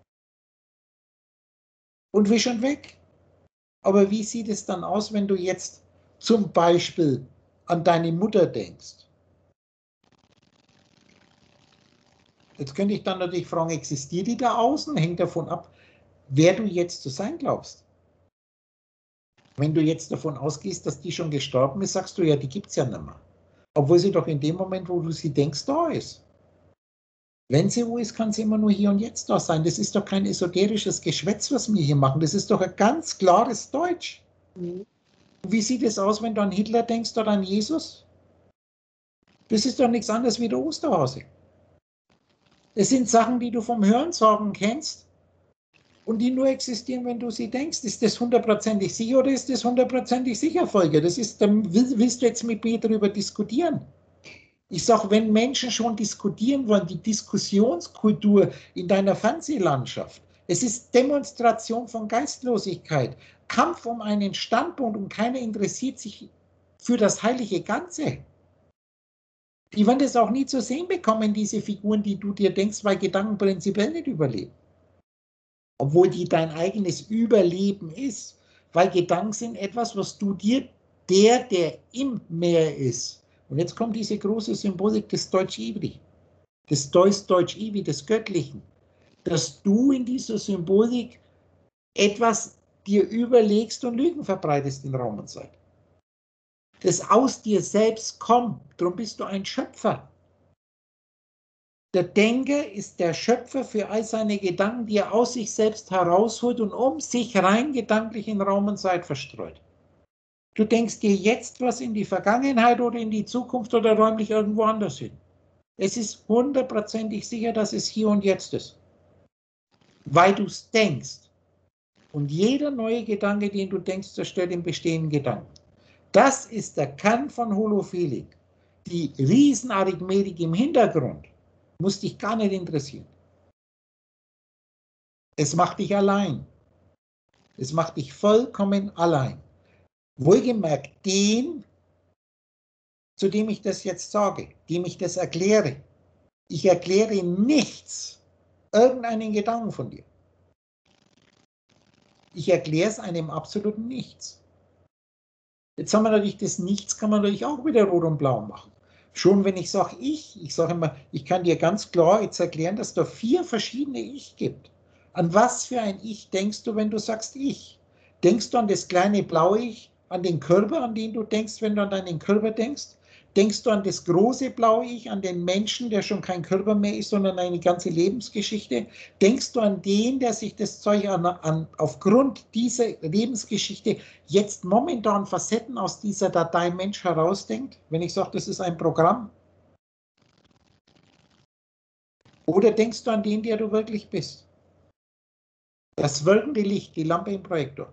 Und wisch und weg. Aber wie sieht es dann aus, wenn du jetzt zum Beispiel an deine Mutter denkst? Jetzt könnte ich dann natürlich fragen, existiert die da außen? Hängt davon ab, wer du jetzt zu sein glaubst. Wenn du jetzt davon ausgehst, dass die schon gestorben ist, sagst du, ja, die gibt es ja nicht mehr. Obwohl sie doch in dem Moment, wo du sie denkst, da ist. Wenn sie wo ist, kann sie immer nur hier und jetzt da sein. Das ist doch kein esoterisches Geschwätz, was wir hier machen. Das ist doch ein ganz klares Deutsch. Wie sieht es aus, wenn du an Hitler denkst oder an Jesus? Das ist doch nichts anderes wie der Osterhase. Es sind Sachen, die du vom Hörensagen kennst und die nur existieren, wenn du sie denkst. Ist das hundertprozentig sicher oder ist das hundertprozentig sicher, Volker? Das ist, dann willst du jetzt mit mir darüber diskutieren. Ich sage, wenn Menschen schon diskutieren wollen, die Diskussionskultur in deiner Fernsehlandschaft, es ist Demonstration von Geistlosigkeit, Kampf um einen Standpunkt und keiner interessiert sich für das heilige Ganze. Die werden das auch nie zu sehen bekommen, diese Figuren, die du dir denkst, weil Gedanken prinzipiell nicht überleben. Obwohl die dein eigenes Überleben ist, weil Gedanken sind etwas, was du dir, der im Meer ist. Und jetzt kommt diese große Symbolik des Deutsch-Ivri, des Deutsch-Ivri, des Göttlichen, dass du in dieser Symbolik etwas dir überlegst und Lügen verbreitest in Raum und Zeit. Das aus dir selbst kommt, darum bist du ein Schöpfer. Der Denker ist der Schöpfer für all seine Gedanken, die er aus sich selbst herausholt und um sich rein gedanklich in Raum und Zeit verstreut. Du denkst dir jetzt was in die Vergangenheit oder in die Zukunft oder räumlich irgendwo anders hin. Es ist hundertprozentig sicher, dass es hier und jetzt ist. Weil du es denkst. Und jeder neue Gedanke, den du denkst, zerstört den bestehenden Gedanken. Das ist der Kern von Holophilik. Die Riesenarithmetik im Hintergrund muss dich gar nicht interessieren. Es macht dich allein. Es macht dich vollkommen allein. Wohlgemerkt den, zu dem ich das jetzt sage, dem ich das erkläre. Ich erkläre nichts, irgendeinen Gedanken von dir. Ich erkläre es einem absoluten Nichts. Jetzt haben wir natürlich das Nichts, kann man natürlich auch wieder rot und blau machen. Schon wenn ich sage ich sage immer, ich kann dir ganz klar jetzt erklären, dass es da 4 verschiedene Ich gibt. An was für ein Ich denkst du, wenn du sagst Ich? Denkst du an das kleine blaue Ich, an den Körper, an den du denkst, wenn du an deinen Körper denkst? Denkst du an das große blaue Ich, an den Menschen, der schon kein Körper mehr ist, sondern eine ganze Lebensgeschichte? Denkst du an den, der sich das Zeug aufgrund dieser Lebensgeschichte jetzt momentan Facetten aus dieser Datei Mensch herausdenkt? Wenn ich sage, das ist ein Programm? Oder denkst du an den, der du wirklich bist? Das wirkende Licht, die Lampe im Projektor.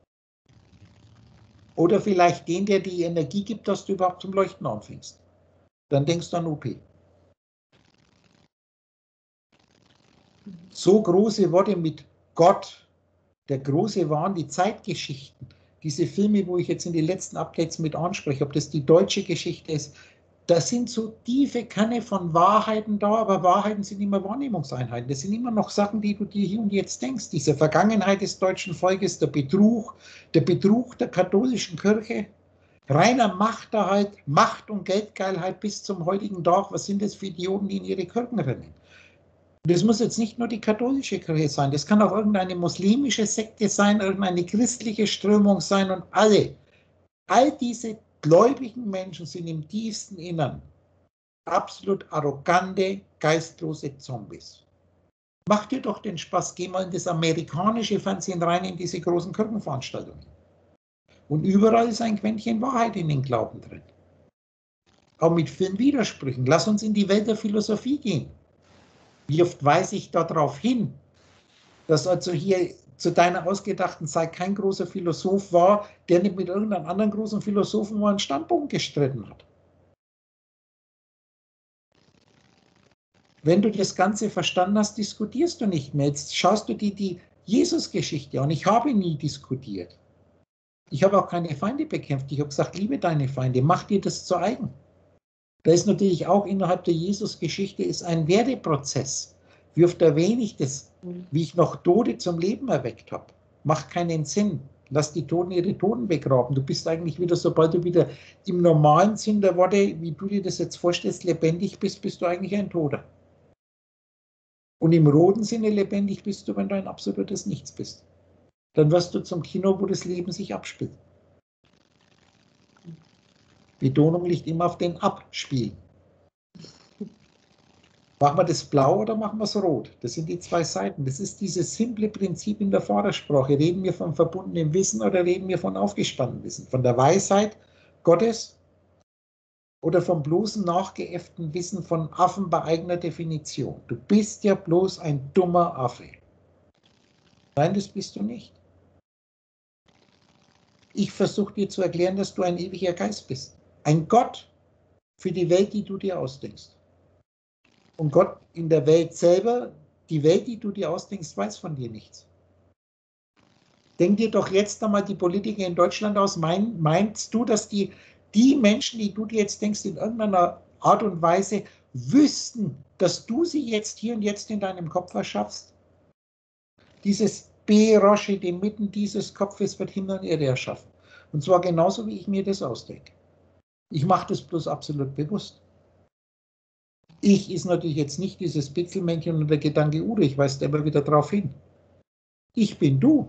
Oder vielleicht den, der die Energie gibt, dass du überhaupt zum Leuchten anfängst. Dann denkst du an OP. So große Worte mit Gott, der große Wahn, die Zeitgeschichten, diese Filme, wo ich jetzt in den letzten Updates mit anspreche, ob das die deutsche Geschichte ist, da sind so tiefe Kerne von Wahrheiten da, aber Wahrheiten sind immer Wahrnehmungseinheiten. Das sind immer noch Sachen, die du dir hier und jetzt denkst. Diese Vergangenheit des deutschen Volkes, der Betrug der katholischen Kirche, reiner Machterhalt, Macht- und Geldgeilheit bis zum heutigen Tag. Was sind das für Idioten, die in ihre Kirchen rennen? Das muss jetzt nicht nur die katholische Kirche sein, das kann auch irgendeine muslimische Sekte sein, irgendeine christliche Strömung sein und all diese gläubigen Menschen sind im tiefsten Innern absolut arrogante, geistlose Zombies. Mach dir doch den Spaß, geh mal in das amerikanische Fernsehen rein, in diese großen Kirchenveranstaltungen. Und überall ist ein Quäntchen Wahrheit in den Glauben drin. Auch mit vielen Widersprüchen. Lass uns in die Welt der Philosophie gehen. Wie oft weise ich darauf hin, dass also hier zu deiner ausgedachten Zeit kein großer Philosoph war, der nicht mit irgendeinem anderen großen Philosophen mal einen Standpunkt gestritten hat. Wenn du das Ganze verstanden hast, diskutierst du nicht mehr. Jetzt schaust du dir die Jesus-Geschichte an. Ich habe nie diskutiert. Ich habe auch keine Feinde bekämpft. Ich habe gesagt, liebe deine Feinde, mach dir das zu eigen. Da ist natürlich auch innerhalb der Jesus-Geschichte ist ein Werdeprozess. Wie oft erwähne ich das, wie ich noch Tote zum Leben erweckt habe. Macht keinen Sinn. Lass die Toten ihre Toten begraben. Du bist eigentlich wieder, sobald du wieder im normalen Sinn der Worte, wie du dir das jetzt vorstellst, lebendig bist, bist du eigentlich ein Toter. Und im roten Sinne lebendig bist du, wenn du ein absolutes Nichts bist. Dann wirst du zum Kino, wo das Leben sich abspielt. Betonung liegt immer auf den Abspielen. Machen wir das blau oder machen wir es rot? Das sind die zwei Seiten. Das ist dieses simple Prinzip in der Vordersprache. Reden wir von verbundenem Wissen oder reden wir von aufgespanntem Wissen? Von der Weisheit Gottes oder vom bloßen nachgeäfften Wissen von Affen bei eigener Definition? Du bist ja bloß ein dummer Affe. Nein, das bist du nicht. Ich versuche dir zu erklären, dass du ein ewiger Geist bist. Ein Gott für die Welt, die du dir ausdenkst. Und Gott in der Welt selber, die Welt, die du dir ausdenkst, weiß von dir nichts. Denk dir doch jetzt einmal die Politiker in Deutschland aus. Meinst du, dass die Menschen, die du dir jetzt denkst, in irgendeiner Art und Weise wüssten, dass du sie jetzt hier und jetzt in deinem Kopf erschaffst? Dieses B-Roche inmitten dieses Kopfes wird Himmel und Erde erschaffen. Und zwar genauso, wie ich mir das ausdenke. Ich mache das bloß absolut bewusst. Ich ist natürlich jetzt nicht dieses Pixelmännchen und der Gedanke Udo, ich weise da immer wieder drauf hin. Ich bin du.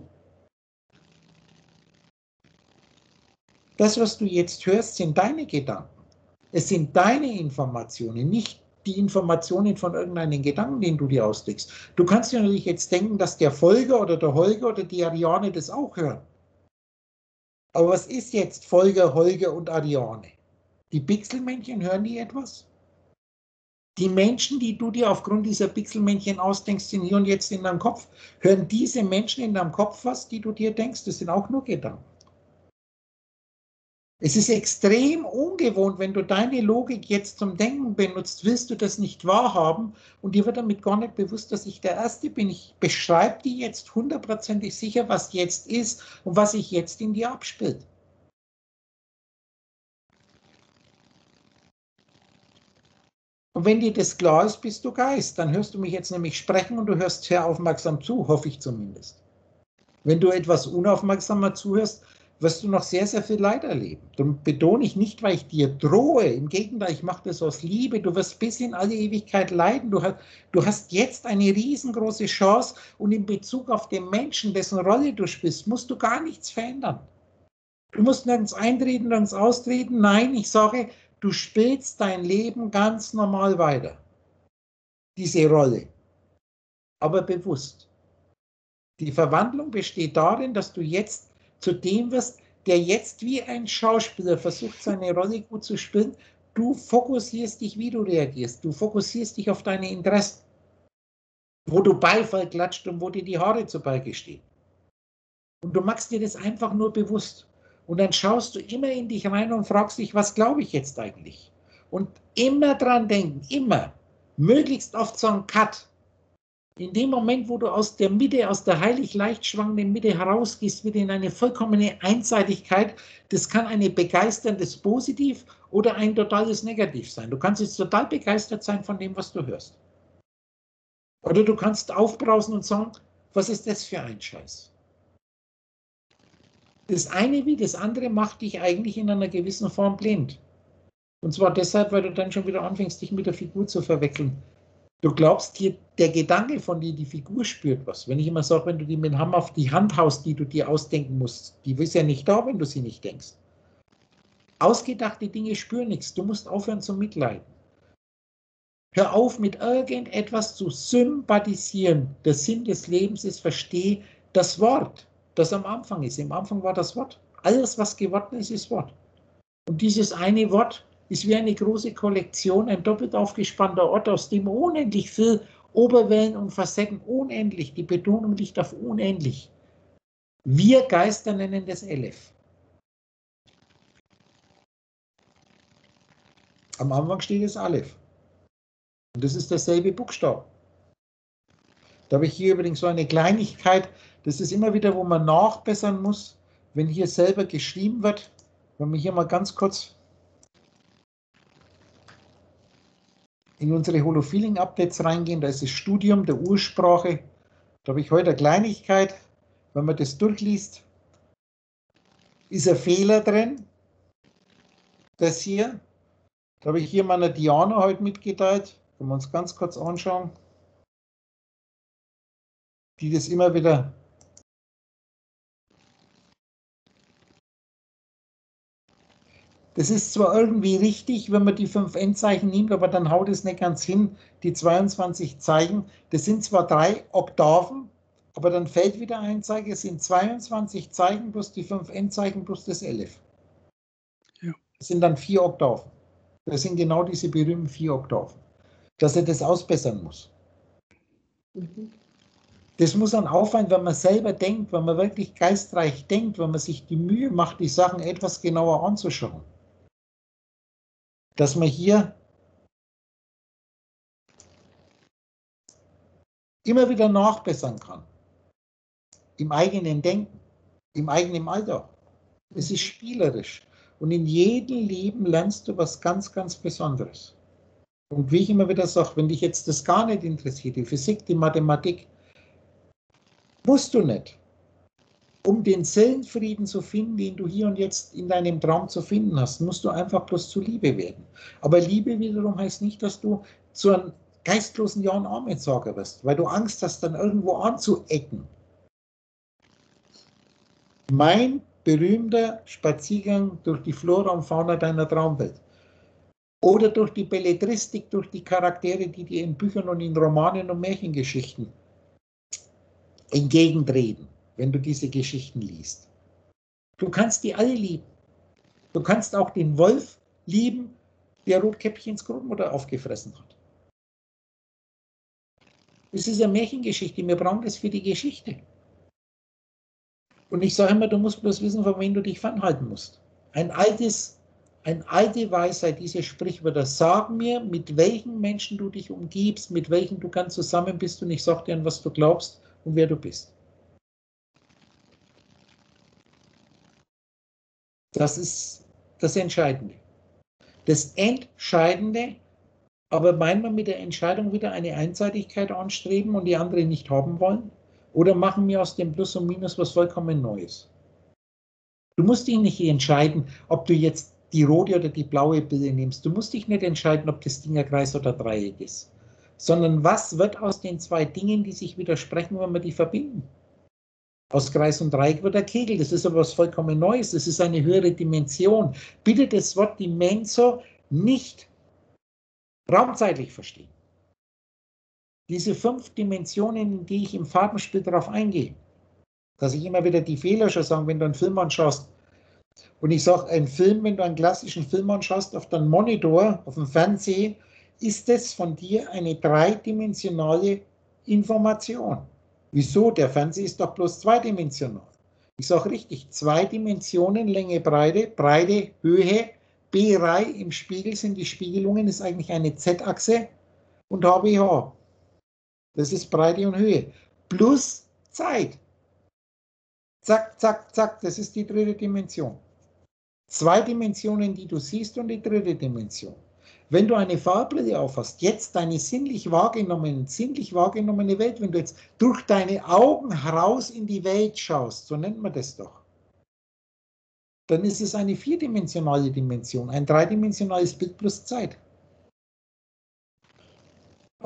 Das, was du jetzt hörst, sind deine Gedanken. Es sind deine Informationen, nicht die Informationen von irgendeinem Gedanken, den du dir ausdenkst. Du kannst dir natürlich jetzt denken, dass der Volker oder der Holger oder die Ariane das auch hören. Aber was ist jetzt Volker, Holger und Ariane? Die Pixelmännchen, hören die etwas? Die Menschen, die du dir aufgrund dieser Pixelmännchen ausdenkst, sind hier und jetzt in deinem Kopf. Hören diese Menschen in deinem Kopf was, die du dir denkst? Das sind auch nur Gedanken. Es ist extrem ungewohnt, wenn du deine Logik jetzt zum Denken benutzt, willst du das nicht wahrhaben und dir wird damit gar nicht bewusst, dass ich der Erste bin. Ich beschreibe dir jetzt hundertprozentig sicher, was jetzt ist und was sich jetzt in dir abspielt. Und wenn dir das klar ist, bist du Geist. Dann hörst du mich jetzt nämlich sprechen und du hörst sehr aufmerksam zu, hoffe ich zumindest. Wenn du etwas unaufmerksamer zuhörst, wirst du noch sehr, sehr viel Leid erleben. Darum betone ich nicht, weil ich dir drohe. Im Gegenteil, ich mache das aus Liebe. Du wirst bis in alle Ewigkeit leiden. Du hast jetzt eine riesengroße Chance und in Bezug auf den Menschen, dessen Rolle du spielst, musst du gar nichts verändern. Du musst nirgends eintreten, nirgends austreten. Nein, ich sage, du spielst dein Leben ganz normal weiter. Diese Rolle. Aber bewusst. Die Verwandlung besteht darin, dass du jetzt zu dem wirst, der jetzt wie ein Schauspieler versucht, seine Rolle gut zu spielen. Du fokussierst dich, wie du reagierst. Du fokussierst dich auf deine Interessen. Wo du Beifall klatscht und wo dir die Haare zu Berge stehen. Und du machst dir das einfach nur bewusst. Und dann schaust du immer in dich rein und fragst dich, was glaube ich jetzt eigentlich? Und immer dran denken, immer, möglichst oft so ein Cut. In dem Moment, wo du aus der Mitte, aus der heilig leicht schwangenden Mitte herausgehst, wieder in eine vollkommene Einseitigkeit, das kann eine begeisterndes Positiv oder ein totales Negativ sein. Du kannst jetzt total begeistert sein von dem, was du hörst. Oder du kannst aufbrausen und sagen, was ist das für ein Scheiß? Das eine wie das andere macht dich eigentlich in einer gewissen Form blind. Und zwar deshalb, weil du dann schon wieder anfängst, dich mit der Figur zu verwechseln. Du glaubst hier, der Gedanke von dir, die Figur spürt was. Wenn ich immer sage, wenn du die mit dem Hammer auf die Hand haust, die du dir ausdenken musst, die ist ja nicht da, wenn du sie nicht denkst. Ausgedachte Dinge spüren nichts. Du musst aufhören zu mitleiden. Hör auf, mit irgendetwas zu sympathisieren. Der Sinn des Lebens ist, verstehe das Wort, das am Anfang ist. Im Anfang war das Wort. Alles, was geworden ist, ist Wort. Und dieses eine Wort ist wie eine große Kollektion, ein doppelt aufgespannter Ort, aus dem unendlich viel Oberwellen und Facetten, unendlich, die Betonung liegt auf unendlich. Wir Geister nennen das Elef. Am Anfang steht es Aleph. Und das ist derselbe Buchstabe. Da habe ich hier übrigens so eine Kleinigkeit, das ist immer wieder, wo man nachbessern muss, wenn hier selber geschrieben wird. Wenn wir hier mal ganz kurz in unsere Holofeeling-Updates reingehen, da ist das Studium der Ursprache. Da habe ich heute eine Kleinigkeit, wenn man das durchliest, ist ein Fehler drin. Das hier, da habe ich hier meiner Diana heute mitgeteilt. Können wir uns ganz kurz anschauen, die das immer wieder das ist zwar irgendwie richtig, wenn man die 5 Endzeichen nimmt, aber dann haut es nicht ganz hin, die 22 Zeichen. Das sind zwar 3 Oktaven, aber dann fällt wieder ein Zeichen, es sind 22 Zeichen plus die 5 Endzeichen plus das Elef. Ja. Das sind dann 4 Oktaven. Das sind genau diese berühmten 4 Oktaven. Dass er das ausbessern muss. Das muss dann auffallen, wenn man selber denkt, wenn man wirklich geistreich denkt, wenn man sich die Mühe macht, die Sachen etwas genauer anzuschauen. Dass man hier immer wieder nachbessern kann. Im eigenen Denken, im eigenen Alltag. Es ist spielerisch. Und in jedem Leben lernst du was ganz, ganz Besonderes. Und wie ich immer wieder sage, wenn dich jetzt das gar nicht interessiert, die Physik, die Mathematik, musst du nicht. Um den Seelenfrieden zu finden, den du hier und jetzt in deinem Traum zu finden hast, musst du einfach bloß zu Liebe werden. Aber Liebe wiederum heißt nicht, dass du zu einem geistlosen Ja- und Amen-Sager wirst, weil du Angst hast, dann irgendwo anzuecken. Mein berühmter Spaziergang durch die Flora und Fauna deiner Traumwelt. Oder durch die Belletristik, durch die Charaktere, die dir in Büchern und in Romanen und Märchengeschichten entgegentreten, wenn du diese Geschichten liest. Du kannst die alle lieben. Du kannst auch den Wolf lieben, der Rotkäppchens Großmutter aufgefressen hat. Es ist eine Märchengeschichte, wir brauchen das für die Geschichte. Und ich sage immer, du musst bloß wissen, von wem du dich fernhalten musst. Eine alte Weisheit, diese Sprichwörter, sag mir, mit welchen Menschen du dich umgibst, mit welchen du ganz zusammen bist und ich sage dir, an was du glaubst und wer du bist. Das ist das Entscheidende. Das Entscheidende, aber meinen wir mit der Entscheidung wieder eine Einseitigkeit anstreben und die andere nicht haben wollen? Oder machen wir aus dem Plus und Minus was vollkommen Neues? Du musst dich nicht entscheiden, ob du jetzt die rote oder die blaue Pille nimmst. Du musst dich nicht entscheiden, ob das Ding ein Kreis oder Dreieck ist. Sondern was wird aus den 2 Dingen, die sich widersprechen, wenn wir die verbinden? Aus Kreis und Dreieck wird ein Kegel. Das ist aber was vollkommen Neues. Das ist eine höhere Dimension. Bitte das Wort Dimenso nicht raumzeitlich verstehen. Diese 5 Dimensionen, in die ich im Farbenspiel darauf eingehe, dass ich immer wieder die Fehler schon sage, wenn du einen Film anschaust. Und ich sage, ein Film, wenn du einen klassischen Film anschaust, auf deinem Monitor, auf dem Fernseher, ist es von dir eine dreidimensionale Information. Wieso? Der Fernseher ist doch bloß zweidimensional. Ich sage richtig, 2 Dimensionen, Länge, Breite, Breite, Höhe, B-Reihe im Spiegel sind die Spiegelungen, ist eigentlich eine Z-Achse und HBH. Das ist Breite und Höhe. Plus Zeit. Zack, zack, zack, das ist die 3. Dimension. 2 Dimensionen, die du siehst und die 3. Dimension. Wenn du eine Farbbrille aufhast, jetzt deine sinnlich wahrgenommene Welt, wenn du jetzt durch deine Augen heraus in die Welt schaust, so nennt man das doch, dann ist es eine 4-dimensionale Dimension, ein 3-dimensionales Bild plus Zeit.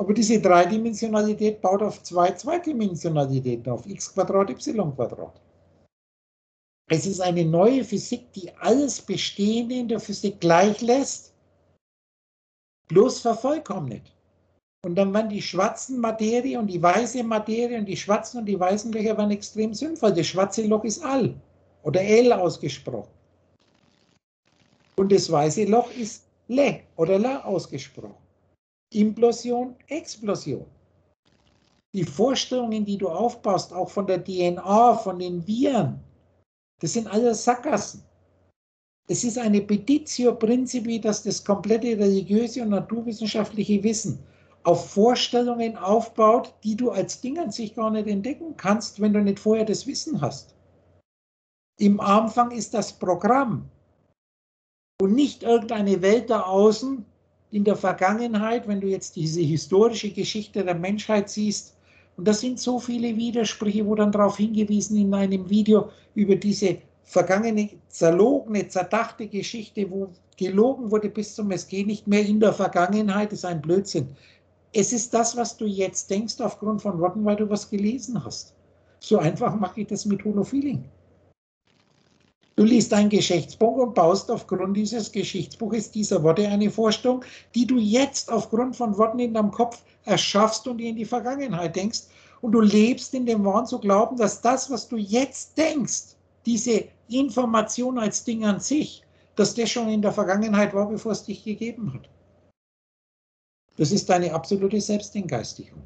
Aber diese Dreidimensionalität baut auf zwei Zweidimensionalitäten, auf x Quadrat, y Quadrat. Es ist eine neue Physik, die alles Bestehende in der Physik gleich lässt, bloß vervollkommnet. Und dann werden die schwarzen Materie und die weiße Materie und die schwarzen und die weißen Löcher werden extrem sinnvoll. Das schwarze Loch ist All oder El ausgesprochen. Und das weiße Loch ist Le oder La ausgesprochen. Implosion, Explosion. Die Vorstellungen, die du aufbaust, auch von der DNA, von den Viren, das sind alles Sackgassen. Es ist eine Petitio Principi, dass das komplette religiöse und naturwissenschaftliche Wissen auf Vorstellungen aufbaut, die du als Ding an sich gar nicht entdecken kannst, wenn du nicht vorher das Wissen hast. Im Anfang ist das Programm und nicht irgendeine Welt da außen in der Vergangenheit, wenn du jetzt diese historische Geschichte der Menschheit siehst. Und das sind so viele Widersprüche, wo dann darauf hingewiesen in einem Video über diese vergangene, zerlogene, zerdachte Geschichte, wo gelogen wurde bis zum Es geht nicht mehr in der Vergangenheit, ist ein Blödsinn. Es ist das, was du jetzt denkst aufgrund von Worten, weil du was gelesen hast. So einfach mache ich das mit Holofeeling. Du liest ein Geschichtsbuch und baust aufgrund dieses Geschichtsbuches, dieser Worte eine Vorstellung, die du jetzt aufgrund von Worten in deinem Kopf erschaffst und in die Vergangenheit denkst. Und du lebst in dem Wahn zu glauben, dass das, was du jetzt denkst, diese Information als Ding an sich, dass das schon in der Vergangenheit war, bevor es dich gegeben hat. Das ist deine absolute Selbstentgeistigung.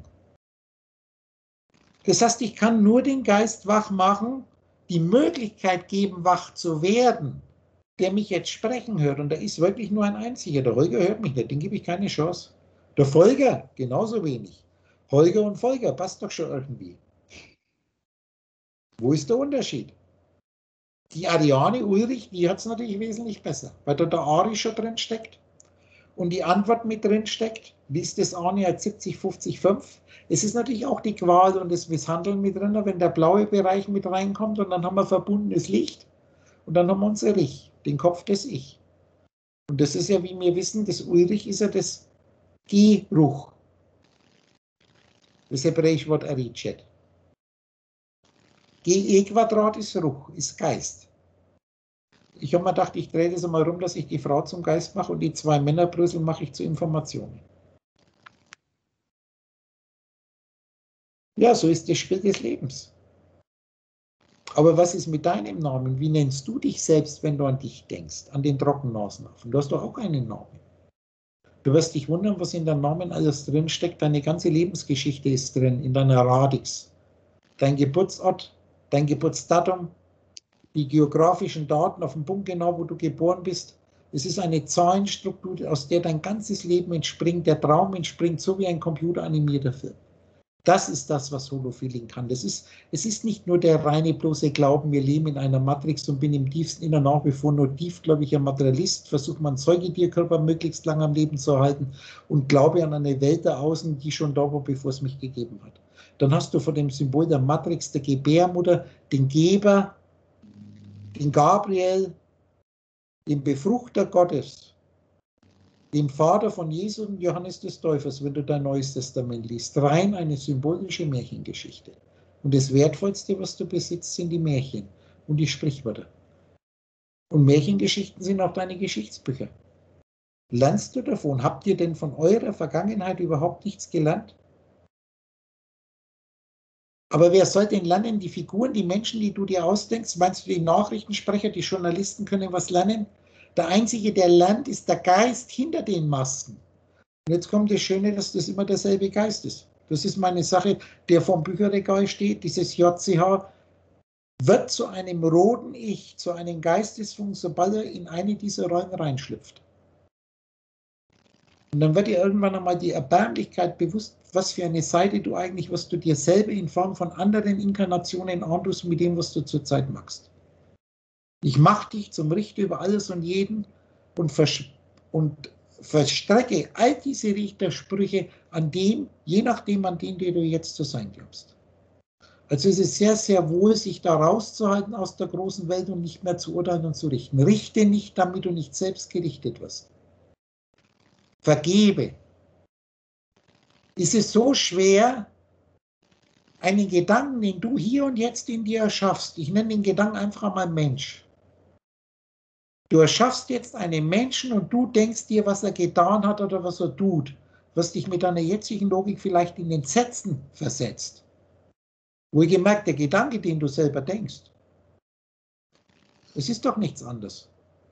Das heißt, ich kann nur den Geist wach machen, die Möglichkeit geben, wach zu werden, der mich jetzt sprechen hört. Und da ist wirklich nur ein einziger. Der Holger hört mich nicht, den gebe ich keine Chance. Der Volker genauso wenig. Holger und Volker, passt doch schon irgendwie. Wo ist der Unterschied? Die Ariane Ulrich, die hat es natürlich wesentlich besser, weil da der Ari schon drin steckt und die Antwort mit drin steckt. Wie ist das Arne als 70, 50, 5? Es ist natürlich auch die Qual und das Misshandeln mit drin, wenn der blaue Bereich mit reinkommt und dann haben wir verbundenes Licht und dann haben wir unser Ich, den Kopf des Ich. Und das ist ja, wie wir wissen, das Ulrich ist ja das Geruch. Das hebräische Wort Arichet. GE-Quadrat ist Ruch, ist Geist. Ich habe mir gedacht, ich drehe das einmal rum, dass ich die Frau zum Geist mache und die zwei Männerbrüssel mache ich zu Informationen. Ja, so ist das Spiel des Lebens. Aber was ist mit deinem Namen? Wie nennst du dich selbst, wenn du an dich denkst? An den Trockennasenaffen. Du hast doch auch einen Namen. Du wirst dich wundern, was in deinem Namen alles drin steckt. Deine ganze Lebensgeschichte ist drin, in deiner Radix. Dein Geburtsort, dein Geburtsdatum, die geografischen Daten auf dem Punkt genau, wo du geboren bist. Es ist eine Zahlenstruktur, aus der dein ganzes Leben entspringt, der Traum entspringt, so wie ein computeranimierter Film. Das ist das, was Holofeeling kann. Es ist nicht nur der reine, bloße Glauben, wir leben in einer Matrix und bin im tiefsten Innern nach wie vor nur tiefgläubiger Materialist, versucht man Säugetierkörper möglichst lang am Leben zu halten und glaube an eine Welt da außen, die schon da war, bevor es mich gegeben hat. Dann hast du vor dem Symbol der Matrix, der Gebärmutter, den Geber, den Gabriel, den Befruchter Gottes, den Vater von Jesus und Johannes des Täufers, wenn du dein Neues Testament liest. Rein eine symbolische Märchengeschichte. Und das Wertvollste, was du besitzt, sind die Märchen und die Sprichwörter. Und Märchengeschichten sind auch deine Geschichtsbücher. Lernst du davon? Habt ihr denn von eurer Vergangenheit überhaupt nichts gelernt? Aber wer soll denn lernen? Die Figuren, die Menschen, die du dir ausdenkst? Meinst du, die Nachrichtensprecher, die Journalisten können was lernen? Der Einzige, der lernt, ist der Geist hinter den Masken. Und jetzt kommt das Schöne, dass das immer derselbe Geist ist. Das ist meine Sache, der vom Bücherregal steht, dieses JCH, wird zu einem roten Ich, zu einem Geistesfunk, sobald er in eine dieser Rollen reinschlüpft. Und dann wird dir irgendwann einmal die Erbärmlichkeit bewusst, was für eine Seite du eigentlich, was du dir selber in Form von anderen Inkarnationen antust mit dem, was du zurzeit machst. Ich mache dich zum Richter über alles und jeden und verstrecke all diese Richtersprüche an dem, je nachdem, an dem, der du jetzt zu sein glaubst. Also es ist sehr, sehr wohl, sich da rauszuhalten aus der großen Welt und nicht mehr zu urteilen und zu richten. Richte nicht, damit du nicht selbst gerichtet wirst. Vergebe. Ist es so schwer, einen Gedanken, den du hier und jetzt in dir erschaffst, ich nenne den Gedanken einfach einmal Mensch. Du erschaffst jetzt einen Menschen und du denkst dir, was er getan hat oder was er tut, was dich mit deiner jetzigen Logik vielleicht in den Sätzen versetzt. Wohlgemerkt, der Gedanke, den du selber denkst. Es ist doch nichts anderes.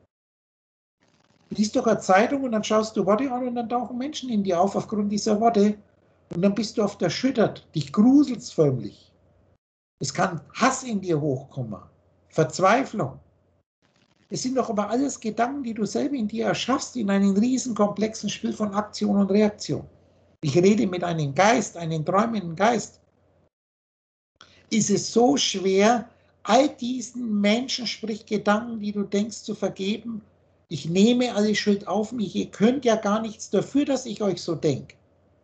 Du liest doch eine Zeitung und dann schaust du Worte an und dann tauchen Menschen in dir auf aufgrund dieser Worte. Und dann bist du oft erschüttert, dich gruselst förmlich. Es kann Hass in dir hochkommen, Verzweiflung. Es sind doch aber alles Gedanken, die du selber in dir erschaffst, in einem riesen komplexen Spiel von Aktion und Reaktion. Ich rede mit einem Geist, einem träumenden Geist. Ist es so schwer, all diesen Menschen, sprich Gedanken, die du denkst, zu vergeben? Ich nehme alle Schuld auf mich, ihr könnt ja gar nichts dafür, dass ich euch so denke.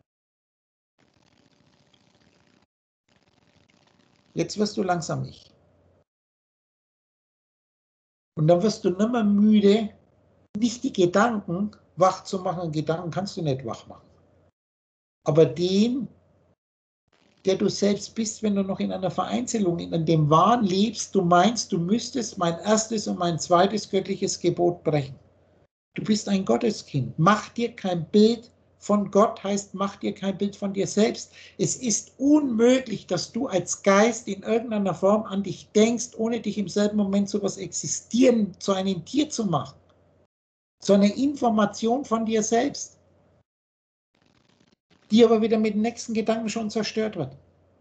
Jetzt wirst du langsam ich. Und dann wirst du nimmer müde, nicht die Gedanken wach zu machen. Gedanken kannst du nicht wach machen. Aber den, der du selbst bist, wenn du noch in einer Vereinzelung, in dem Wahn lebst, du meinst, du müsstest mein erstes und mein zweites göttliches Gebot brechen. Du bist ein Gotteskind. Mach dir kein Bild von Gott, heißt, mach dir kein Bild von dir selbst. Es ist unmöglich, dass du als Geist in irgendeiner Form an dich denkst, ohne dich im selben Moment so etwas existieren, zu einem Tier zu machen. Zu einer Information von dir selbst, die aber wieder mit dem nächsten Gedanken schon zerstört wird.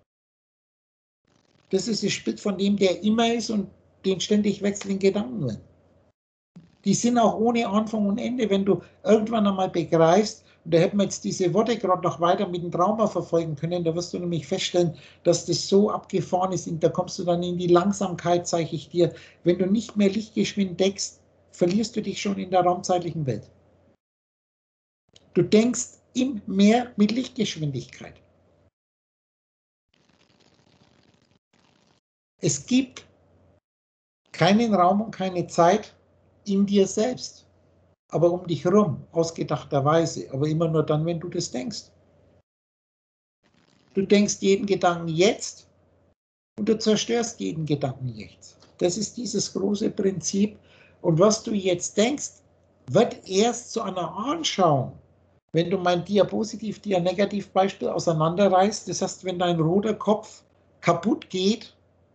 Das ist das Bild von dem, der immer ist und den ständig wechselnden Gedanken sind. Die sind auch ohne Anfang und Ende, wenn du irgendwann einmal begreifst, und da hätten wir jetzt diese Worte gerade noch weiter mit dem Trauma verfolgen können, da wirst du nämlich feststellen, dass das so abgefahren ist, und da kommst du dann in die Langsamkeit, zeige ich dir. Wenn du nicht mehr lichtgeschwind denkst, verlierst du dich schon in der raumzeitlichen Welt. Du denkst im Meer mit Lichtgeschwindigkeit. Es gibt keinen Raum und keine Zeit in dir selbst, aber um dich herum, ausgedachterweise, aber immer nur dann, wenn du das denkst. Du denkst jeden Gedanken jetzt und du zerstörst jeden Gedanken jetzt. Das ist dieses große Prinzip. Und was du jetzt denkst, wird erst zu einer Anschauung, wenn du mein Dia-Positiv, Dia-Negativ-Beispiel auseinanderreißt. Das heißt, wenn dein roter Kopf kaputt geht,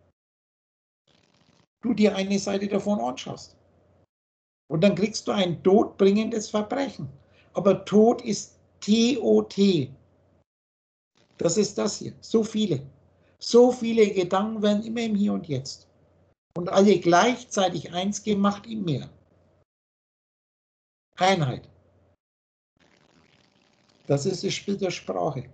du dir eine Seite davon anschaust. Und dann kriegst du ein todbringendes Verbrechen. Aber Tod ist T-O-T. Das ist das hier. So viele. So viele Gedanken werden immer im Hier und Jetzt. Und alle gleichzeitig eins gemacht im Meer. Einheit. Das ist das Spiel der Sprache.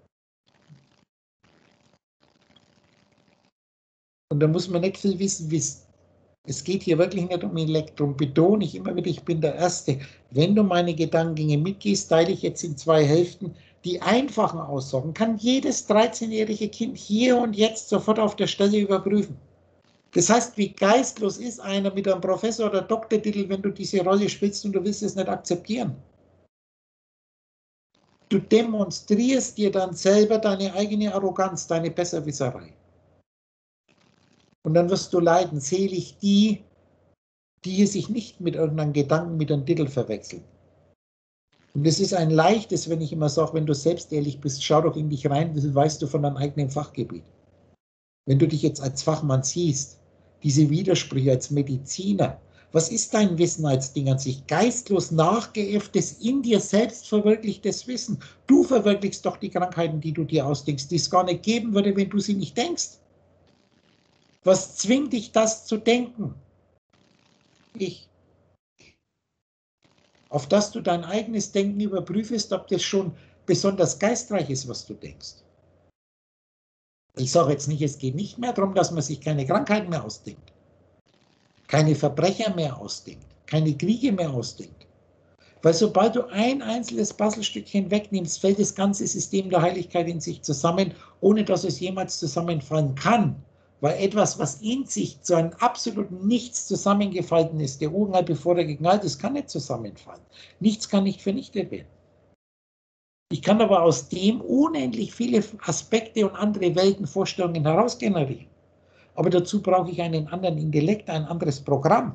Und da muss man nicht viel wissen. Es geht hier wirklich nicht um Elektron. Betone ich immer wieder, ich bin der Erste. Wenn du meine Gedankengänge mitgehst, teile ich jetzt in 2 Hälften. Die einfachen Aussagen kann jedes 13-jährige Kind hier und jetzt sofort auf der Stelle überprüfen. Das heißt, wie geistlos ist einer mit einem Professor- oder Doktortitel, wenn du diese Rolle spielst und du willst es nicht akzeptieren. Du demonstrierst dir dann selber deine eigene Arroganz, deine Besserwisserei. Und dann wirst du leiden, selig die, die hier sich nicht mit irgendeinem Gedanken, mit einem Titel verwechseln. Und es ist ein leichtes, wenn ich immer sage, wenn du selbst ehrlich bist, schau doch in dich rein, wie viel weißt du von deinem eigenen Fachgebiet. Wenn du dich jetzt als Fachmann siehst, diese Widersprüche als Mediziner, was ist dein Wissen als Ding an sich? Geistlos nachgeäfftes, in dir selbst verwirklichtes Wissen. Du verwirklichst doch die Krankheiten, die du dir ausdenkst, die es gar nicht geben würde, wenn du sie nicht denkst. Was zwingt dich, das zu denken? Ich. Auf das du dein eigenes Denken überprüfst, ob das schon besonders geistreich ist, was du denkst. Ich sage jetzt nicht, es geht nicht mehr darum, dass man sich keine Krankheiten mehr ausdenkt, keine Verbrecher mehr ausdenkt, keine Kriege mehr ausdenkt. Weil sobald du ein einzelnes Puzzlestückchen wegnimmst, fällt das ganze System der Heiligkeit in sich zusammen, ohne dass es jemals zusammenfallen kann. Weil etwas, was in sich zu einem absoluten Nichts zusammengefallen ist, der Urknall bevor er geknallt ist, kann nicht zusammenfallen. Nichts kann nicht vernichtet werden. Ich kann aber aus dem unendlich viele Aspekte und andere Weltenvorstellungen herausgenerieren. Aber dazu brauche ich einen anderen Intellekt, ein anderes Programm.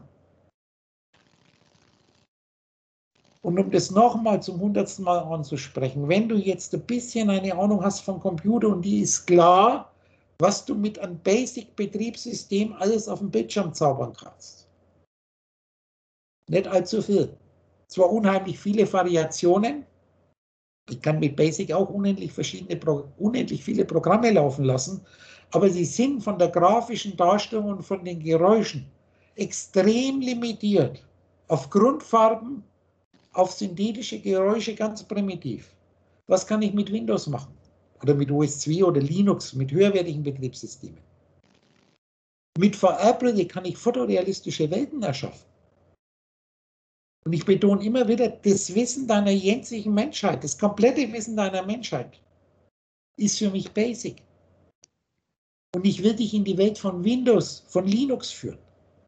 Und um das nochmal zum 100. Mal anzusprechen, wenn du jetzt ein bisschen eine Ahnung hast vom Computer und die ist klar, was du mit einem Basic-Betriebssystem alles auf dem Bildschirm zaubern kannst. Nicht allzu viel. Zwar unheimlich viele Variationen, ich kann mit Basic auch unendlich viele Programme laufen lassen, aber sie sind von der grafischen Darstellung und von den Geräuschen extrem limitiert. Auf Grundfarben, auf synthetische Geräusche ganz primitiv. Was kann ich mit Windows machen? Oder mit OS 2 oder Linux, mit höherwertigen Betriebssystemen? Mit VR-Brille kann ich fotorealistische Welten erschaffen. Und ich betone immer wieder, das Wissen deiner jetzigen Menschheit, das komplette Wissen deiner Menschheit, ist für mich basic. Und ich will dich in die Welt von Windows, von Linux führen.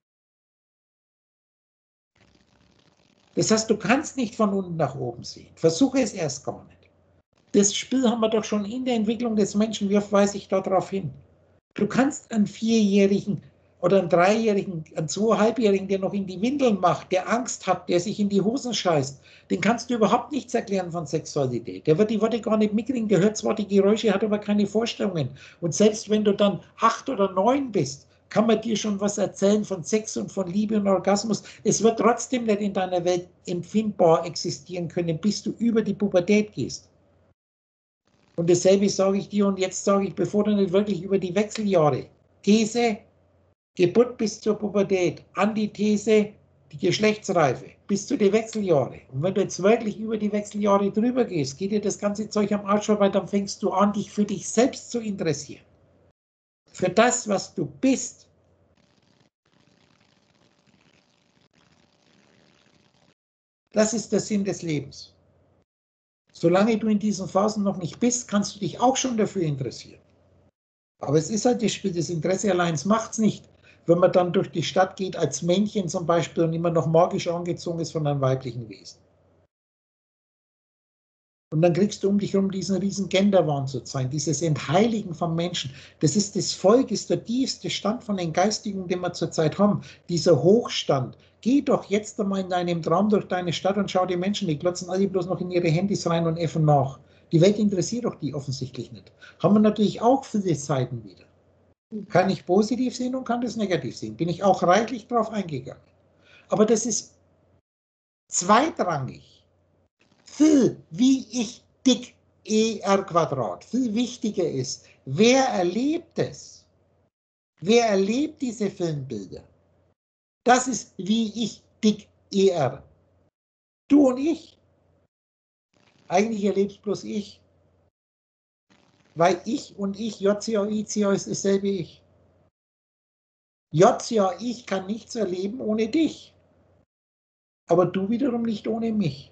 Das heißt, du kannst nicht von unten nach oben sehen. Versuche es erst gar nicht. Das Spiel haben wir doch schon in der Entwicklung des Menschen, wie oft weise ich darauf hin. Du kannst einen 4-Jährigen oder einen 3-Jährigen, einen 2,5-Jährigen, der noch in die Windeln macht, der Angst hat, der sich in die Hosen scheißt, den kannst du überhaupt nichts erklären von Sexualität. Der wird die Worte gar nicht mitkriegen, der hört zwar die Geräusche, hat aber keine Vorstellungen. Und selbst wenn du dann 8 oder 9 bist, kann man dir schon was erzählen von Sex und von Liebe und Orgasmus. Es wird trotzdem nicht in deiner Welt empfindbar existieren können, bis du über die Pubertät gehst. Und dasselbe sage ich dir und jetzt sage ich, bevor du nicht wirklich über die Wechseljahre. These, Geburt bis zur Pubertät. Antithese, die Geschlechtsreife bis zu den Wechseljahre. Und wenn du jetzt wirklich über die Wechseljahre drüber gehst, geht dir das ganze Zeug am Arsch vorbei, dann fängst du an, dich für dich selbst zu interessieren. Für das, was du bist. Das ist der Sinn des Lebens. Solange du in diesen Phasen noch nicht bist, kannst du dich auch schon dafür interessieren. Aber es ist halt das Spiel, das Interesse allein macht es nicht. Wenn man dann durch die Stadt geht als Männchen zum Beispiel und immer noch magisch angezogen ist von einem weiblichen Wesen. Und dann kriegst du um dich herum diesen riesen Genderwahn zu zeigen, dieses Entheiligen von Menschen. Das ist das Volk, ist der tiefste Stand von den Geistigen, den wir zurzeit haben. Dieser Hochstand. Geh doch jetzt einmal in deinem Traum durch deine Stadt und schau die Menschen, die glotzen alle bloß noch in ihre Handys rein und äffen nach. Die Welt interessiert doch die offensichtlich nicht. Haben wir natürlich auch viele Seiten wieder. Kann ich positiv sehen und kann das negativ sehen. Bin ich auch reichlich drauf eingegangen. Aber das ist zweitrangig. Viel, wie ich dick ER². Viel wichtiger ist, wer erlebt es? Wer erlebt diese Filmbilder? Das ist, wie ich dick ER. Du und ich. Eigentlich erlebst bloß ich. Weil ich und ich, JCA, ICA ist dasselbe Ich. JCA, ich kann nichts erleben ohne dich. Aber du wiederum nicht ohne mich.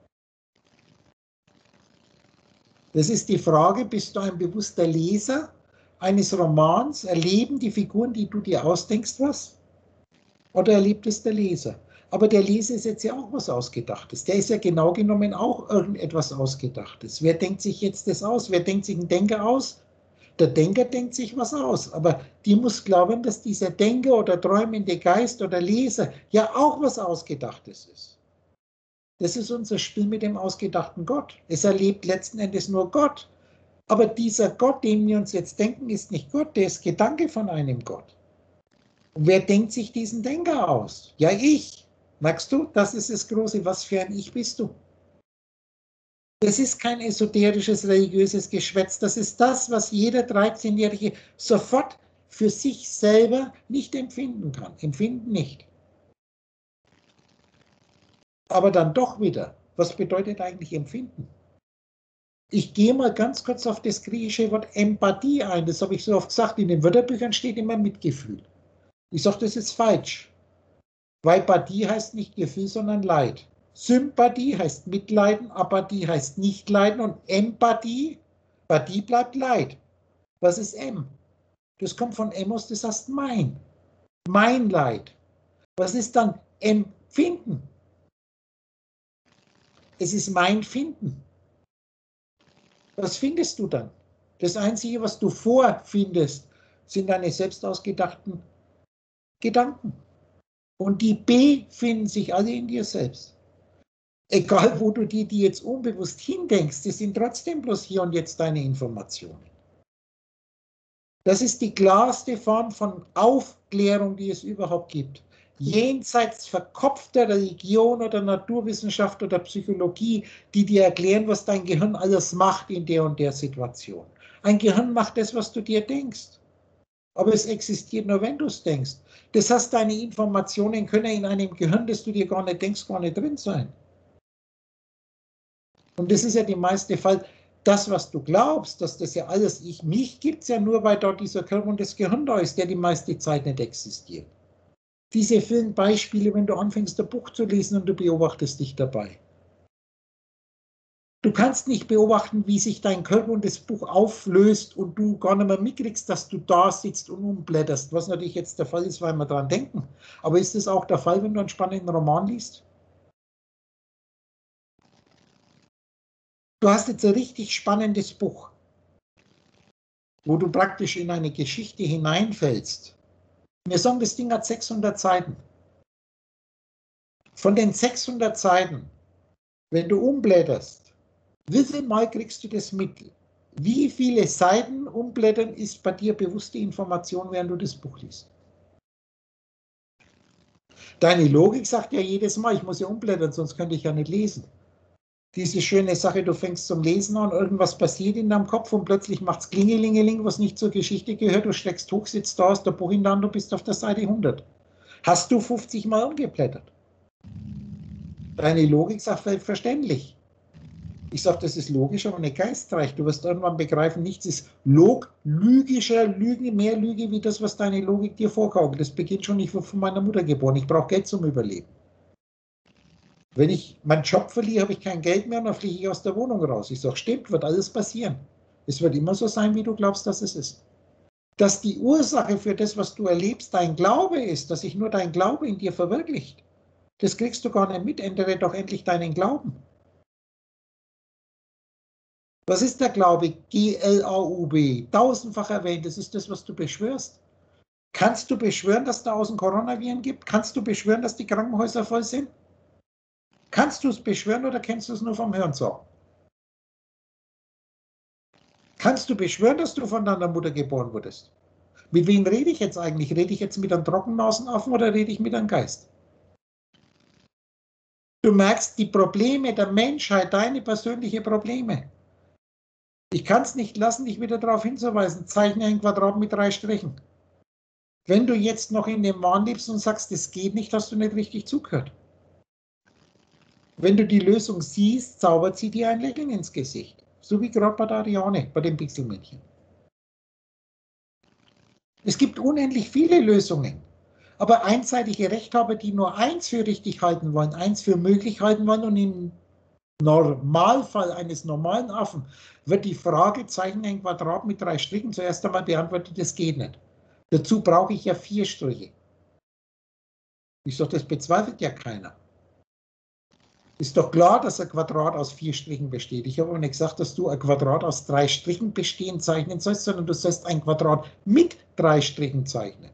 Das ist die Frage, bist du ein bewusster Leser eines Romans? Erleben die Figuren, die du dir ausdenkst, was? Oder erlebt es der Leser? Aber der Leser ist jetzt ja auch was Ausgedachtes. Der ist ja genau genommen auch irgendetwas Ausgedachtes. Wer denkt sich jetzt das aus? Wer denkt sich einen Denker aus? Der Denker denkt sich was aus. Aber die muss glauben, dass dieser Denker oder träumende Geist oder Leser ja auch was Ausgedachtes ist. Das ist unser Spiel mit dem ausgedachten Gott. Es erlebt letzten Endes nur Gott. Aber dieser Gott, den wir uns jetzt denken, ist nicht Gott, der ist Gedanke von einem Gott. Und wer denkt sich diesen Denker aus? Ja, ich. Merkst du, das ist das Große. Was für ein Ich bist du? Das ist kein esoterisches, religiöses Geschwätz. Das ist das, was jeder 13-Jährige sofort für sich selber nicht empfinden kann. Empfinden nicht. Aber dann doch wieder, was bedeutet eigentlich empfinden? Ich gehe mal ganz kurz auf das griechische Wort Empathie ein. Das habe ich so oft gesagt. In den Wörterbüchern steht immer Mitgefühl. Ich sage, das ist falsch. Weil Pathie heißt nicht Gefühl, sondern Leid. Sympathie heißt Mitleiden, Apathie heißt Nichtleiden und Empathie, Pathie bleibt Leid. Was ist M? Das kommt von Emos, das heißt mein. Mein Leid. Was ist dann Empfinden? Es ist mein Finden. Was findest du dann? Das Einzige, was du vorfindest, sind deine selbst ausgedachten Gedanken. Und die befinden sich alle in dir selbst. Egal, wo du dir die jetzt unbewusst hindenkst, die sind trotzdem bloß hier und jetzt deine Informationen. Das ist die klarste Form von Aufklärung, die es überhaupt gibt. Jenseits verkopfter Religion oder Naturwissenschaft oder Psychologie, die dir erklären, was dein Gehirn alles macht in der und der Situation. Ein Gehirn macht das, was du dir denkst. Aber es existiert nur, wenn du es denkst. Das heißt, deine Informationen können in einem Gehirn, das du dir gar nicht denkst, gar nicht drin sein. Und das ist ja die meiste Fall. Das, was du glaubst, dass das ja alles mich gibt es ja nur, weil dort dieser Körper und das Gehirn da ist, der die meiste Zeit nicht existiert. Diese vielen Beispiele, wenn du anfängst, ein Buch zu lesen und du beobachtest dich dabei. Du kannst nicht beobachten, wie sich dein Körper und das Buch auflöst und du gar nicht mehr mitkriegst, dass du da sitzt und umblätterst, was natürlich jetzt der Fall ist, weil wir daran denken. Aber ist es auch der Fall, wenn du einen spannenden Roman liest? Du hast jetzt ein richtig spannendes Buch, wo du praktisch in eine Geschichte hineinfällst. Wir sagen, das Ding hat 600 Seiten. Von den 600 Seiten, wenn du umblätterst, wie viel Mal kriegst du das mit? Wie viele Seiten umblättern ist bei dir bewusste Information, während du das Buch liest? Deine Logik sagt ja jedes Mal, ich muss ja umblättern, sonst könnte ich ja nicht lesen. Diese schöne Sache, du fängst zum Lesen an, irgendwas passiert in deinem Kopf und plötzlich macht es Klingelingeling, was nicht zur Geschichte gehört, du steckst hoch, sitzt da, hast der Buch in der Hand, du bist auf der Seite 100. Hast du 50 Mal umgeblättert? Deine Logik sagt selbstverständlich. Ich sage, das ist logisch, aber nicht geistreich. Du wirst irgendwann begreifen, nichts ist logischer Lüge, mehr Lüge, wie das, was deine Logik dir vorgaukelt. Das beginnt schon, ich wurde von meiner Mutter geboren, ich brauche Geld zum Überleben. Wenn ich meinen Job verliere, habe ich kein Geld mehr und dann fliege ich aus der Wohnung raus. Ich sage, stimmt, wird alles passieren. Es wird immer so sein, wie du glaubst, dass es ist. Dass die Ursache für das, was du erlebst, dein Glaube ist, dass sich nur dein Glaube in dir verwirklicht, das kriegst du gar nicht mit. Ändere doch endlich deinen Glauben. Was ist der Glaube? G-L-A-U-B. Tausendfach erwähnt, das ist das, was du beschwörst. Kannst du beschwören, dass da außen Coronaviren gibt? Kannst du beschwören, dass die Krankenhäuser voll sind? Kannst du es beschwören oder kennst du es nur vom Hörensagen? Kannst du beschwören, dass du von deiner Mutter geboren wurdest? Mit wem rede ich jetzt eigentlich? Rede ich jetzt mit einem Trockennasenaffen oder rede ich mit einem Geist? Du merkst die Probleme der Menschheit, deine persönlichen Probleme. Ich kann es nicht lassen, dich wieder darauf hinzuweisen. Zeichne ein Quadrat mit 3 Strichen. Wenn du jetzt noch in dem Wahn lebst und sagst, das geht nicht, hast du nicht richtig zugehört. Wenn du die Lösung siehst, zaubert sie dir ein Lächeln ins Gesicht. So wie gerade bei der Ariane, bei dem Pixelmännchen. Es gibt unendlich viele Lösungen. Aber einseitige Rechthaber, die nur eins für richtig halten wollen, eins für möglich halten wollen und im Normalfall eines normalen Affen wird die Frage, zeichne ein Quadrat mit 3 Strichen, zuerst einmal beantwortet, das geht nicht. Dazu brauche ich ja 4 Striche. Ich sage, das bezweifelt ja keiner. Ist doch klar, dass ein Quadrat aus 4 Strichen besteht. Ich habe aber nicht gesagt, dass du ein Quadrat aus 3 Strichen bestehen zeichnen sollst, sondern du sollst ein Quadrat mit 3 Strichen zeichnen.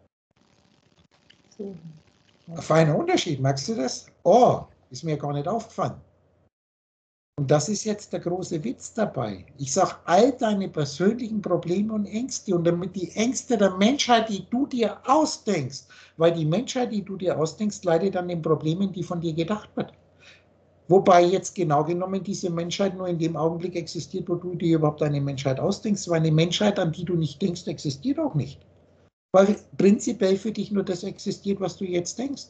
Ein feiner Unterschied, merkst du das? Oh, ist mir gar nicht aufgefallen. Und das ist jetzt der große Witz dabei. Ich sage, all deine persönlichen Probleme und Ängste und damit die Ängste der Menschheit, die du dir ausdenkst, weil die Menschheit, die du dir ausdenkst, leidet an den Problemen, die von dir gedacht wird. Wobei jetzt genau genommen diese Menschheit nur in dem Augenblick existiert, wo du dir überhaupt eine Menschheit ausdenkst, weil eine Menschheit, an die du nicht denkst, existiert auch nicht. Weil prinzipiell für dich nur das existiert, was du jetzt denkst.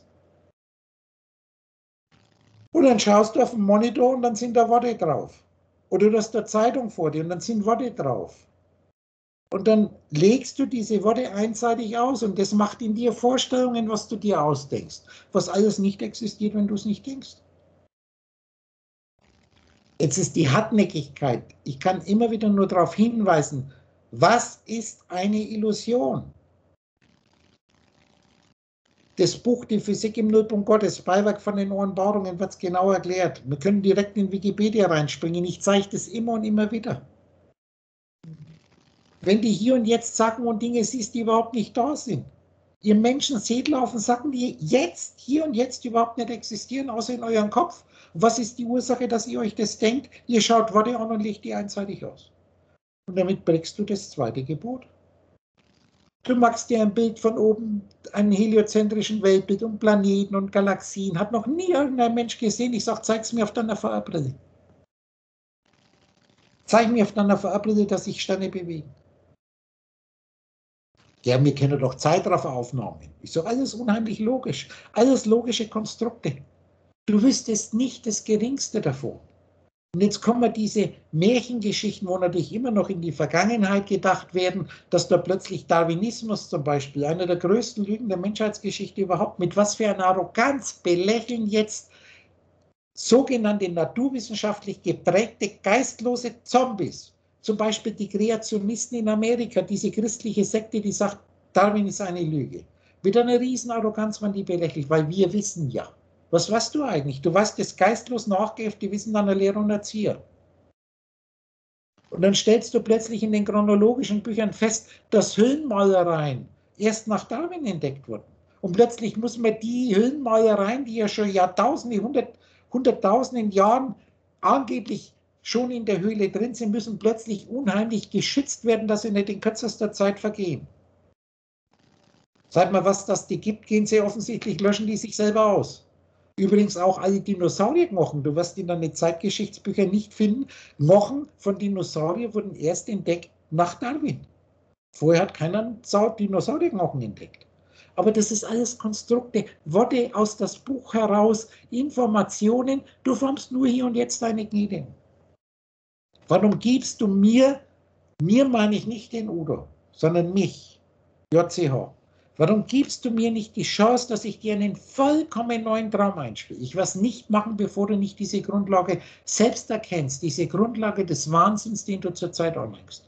Und dann schaust du auf den Monitor und dann sind da Worte drauf. Oder du hast eine Zeitung vor dir und dann sind Worte drauf. Und dann legst du diese Worte einseitig aus und das macht in dir Vorstellungen, was du dir ausdenkst. Was alles nicht existiert, wenn du es nicht denkst. Jetzt ist die Hartnäckigkeit. Ich kann immer wieder nur darauf hinweisen, was ist eine Illusion? Das Buch Die Physik im Nullpunkt Gottes, Beiwerk von den Offenbarungen, wird es genau erklärt. Wir können direkt in Wikipedia reinspringen. Ich zeige das immer und immer wieder. Wenn die hier und jetzt Sachen und Dinge siehst, die überhaupt nicht da sind. Ihr Menschen seht laufen Sachen, die jetzt, hier und jetzt überhaupt nicht existieren, außer in eurem Kopf. Und was ist die Ursache, dass ihr euch das denkt? Ihr schaut Worte an und legt die einseitig aus. Und damit brichst du das zweite Gebot. Du machst dir ein Bild von oben, einen heliozentrischen Weltbild und Planeten und Galaxien. Hat noch nie irgendein Mensch gesehen. Ich sage, zeig es mir auf deiner VR-Brille. Zeig mir auf deiner VR-Brille, dass sich Sterne bewegen. Ja, wir kennen doch Zeitrafferaufnahmen. Ich sage, alles unheimlich logisch. Alles logische Konstrukte. Du wüsstest nicht das Geringste davon. Und jetzt kommen diese Märchengeschichten, wo natürlich immer noch in die Vergangenheit gedacht werden, dass da plötzlich Darwinismus zum Beispiel, eine der größten Lügen der Menschheitsgeschichte überhaupt, mit was für einer Arroganz belächeln jetzt sogenannte naturwissenschaftlich geprägte geistlose Zombies. Zum Beispiel die Kreationisten in Amerika, diese christliche Sekte, die sagt, Darwin ist eine Lüge. Mit einer riesen Arroganz man die belächelt, weil wir wissen ja. Was weißt du eigentlich? Du weißt das geistlos nachgeäffte Wissen deiner Lehrer und Erzieher. Und dann stellst du plötzlich in den chronologischen Büchern fest, dass Höhlenmalereien erst nach Darwin entdeckt wurden. Und plötzlich muss man die Höhlenmalereien, die ja schon Jahrtausende, hunderttausenden Jahren angeblich schon in der Höhle drin sind, müssen plötzlich unheimlich geschützt werden, dass sie nicht in kürzester Zeit vergehen. Sag mal, was das die gibt, gehen sie offensichtlich, löschen die sich selber aus. Übrigens auch alle Dinosaurierknochen. Du wirst in deinen Zeitgeschichtsbüchern nicht finden, Knochen von Dinosauriern wurden erst entdeckt nach Darwin. Vorher hat keiner Dinosaurierknochen entdeckt. Aber das ist alles Konstrukte, Worte aus das Buch heraus, Informationen. Du formst nur hier und jetzt deine Gnede. Warum gibst du mir meine ich nicht den Udo, sondern mich, JCH. Warum gibst du mir nicht die Chance, dass ich dir einen vollkommen neuen Traum einspiele? Ich werde es nicht machen, bevor du nicht diese Grundlage selbst erkennst, diese Grundlage des Wahnsinns, den du zurzeit anhängst.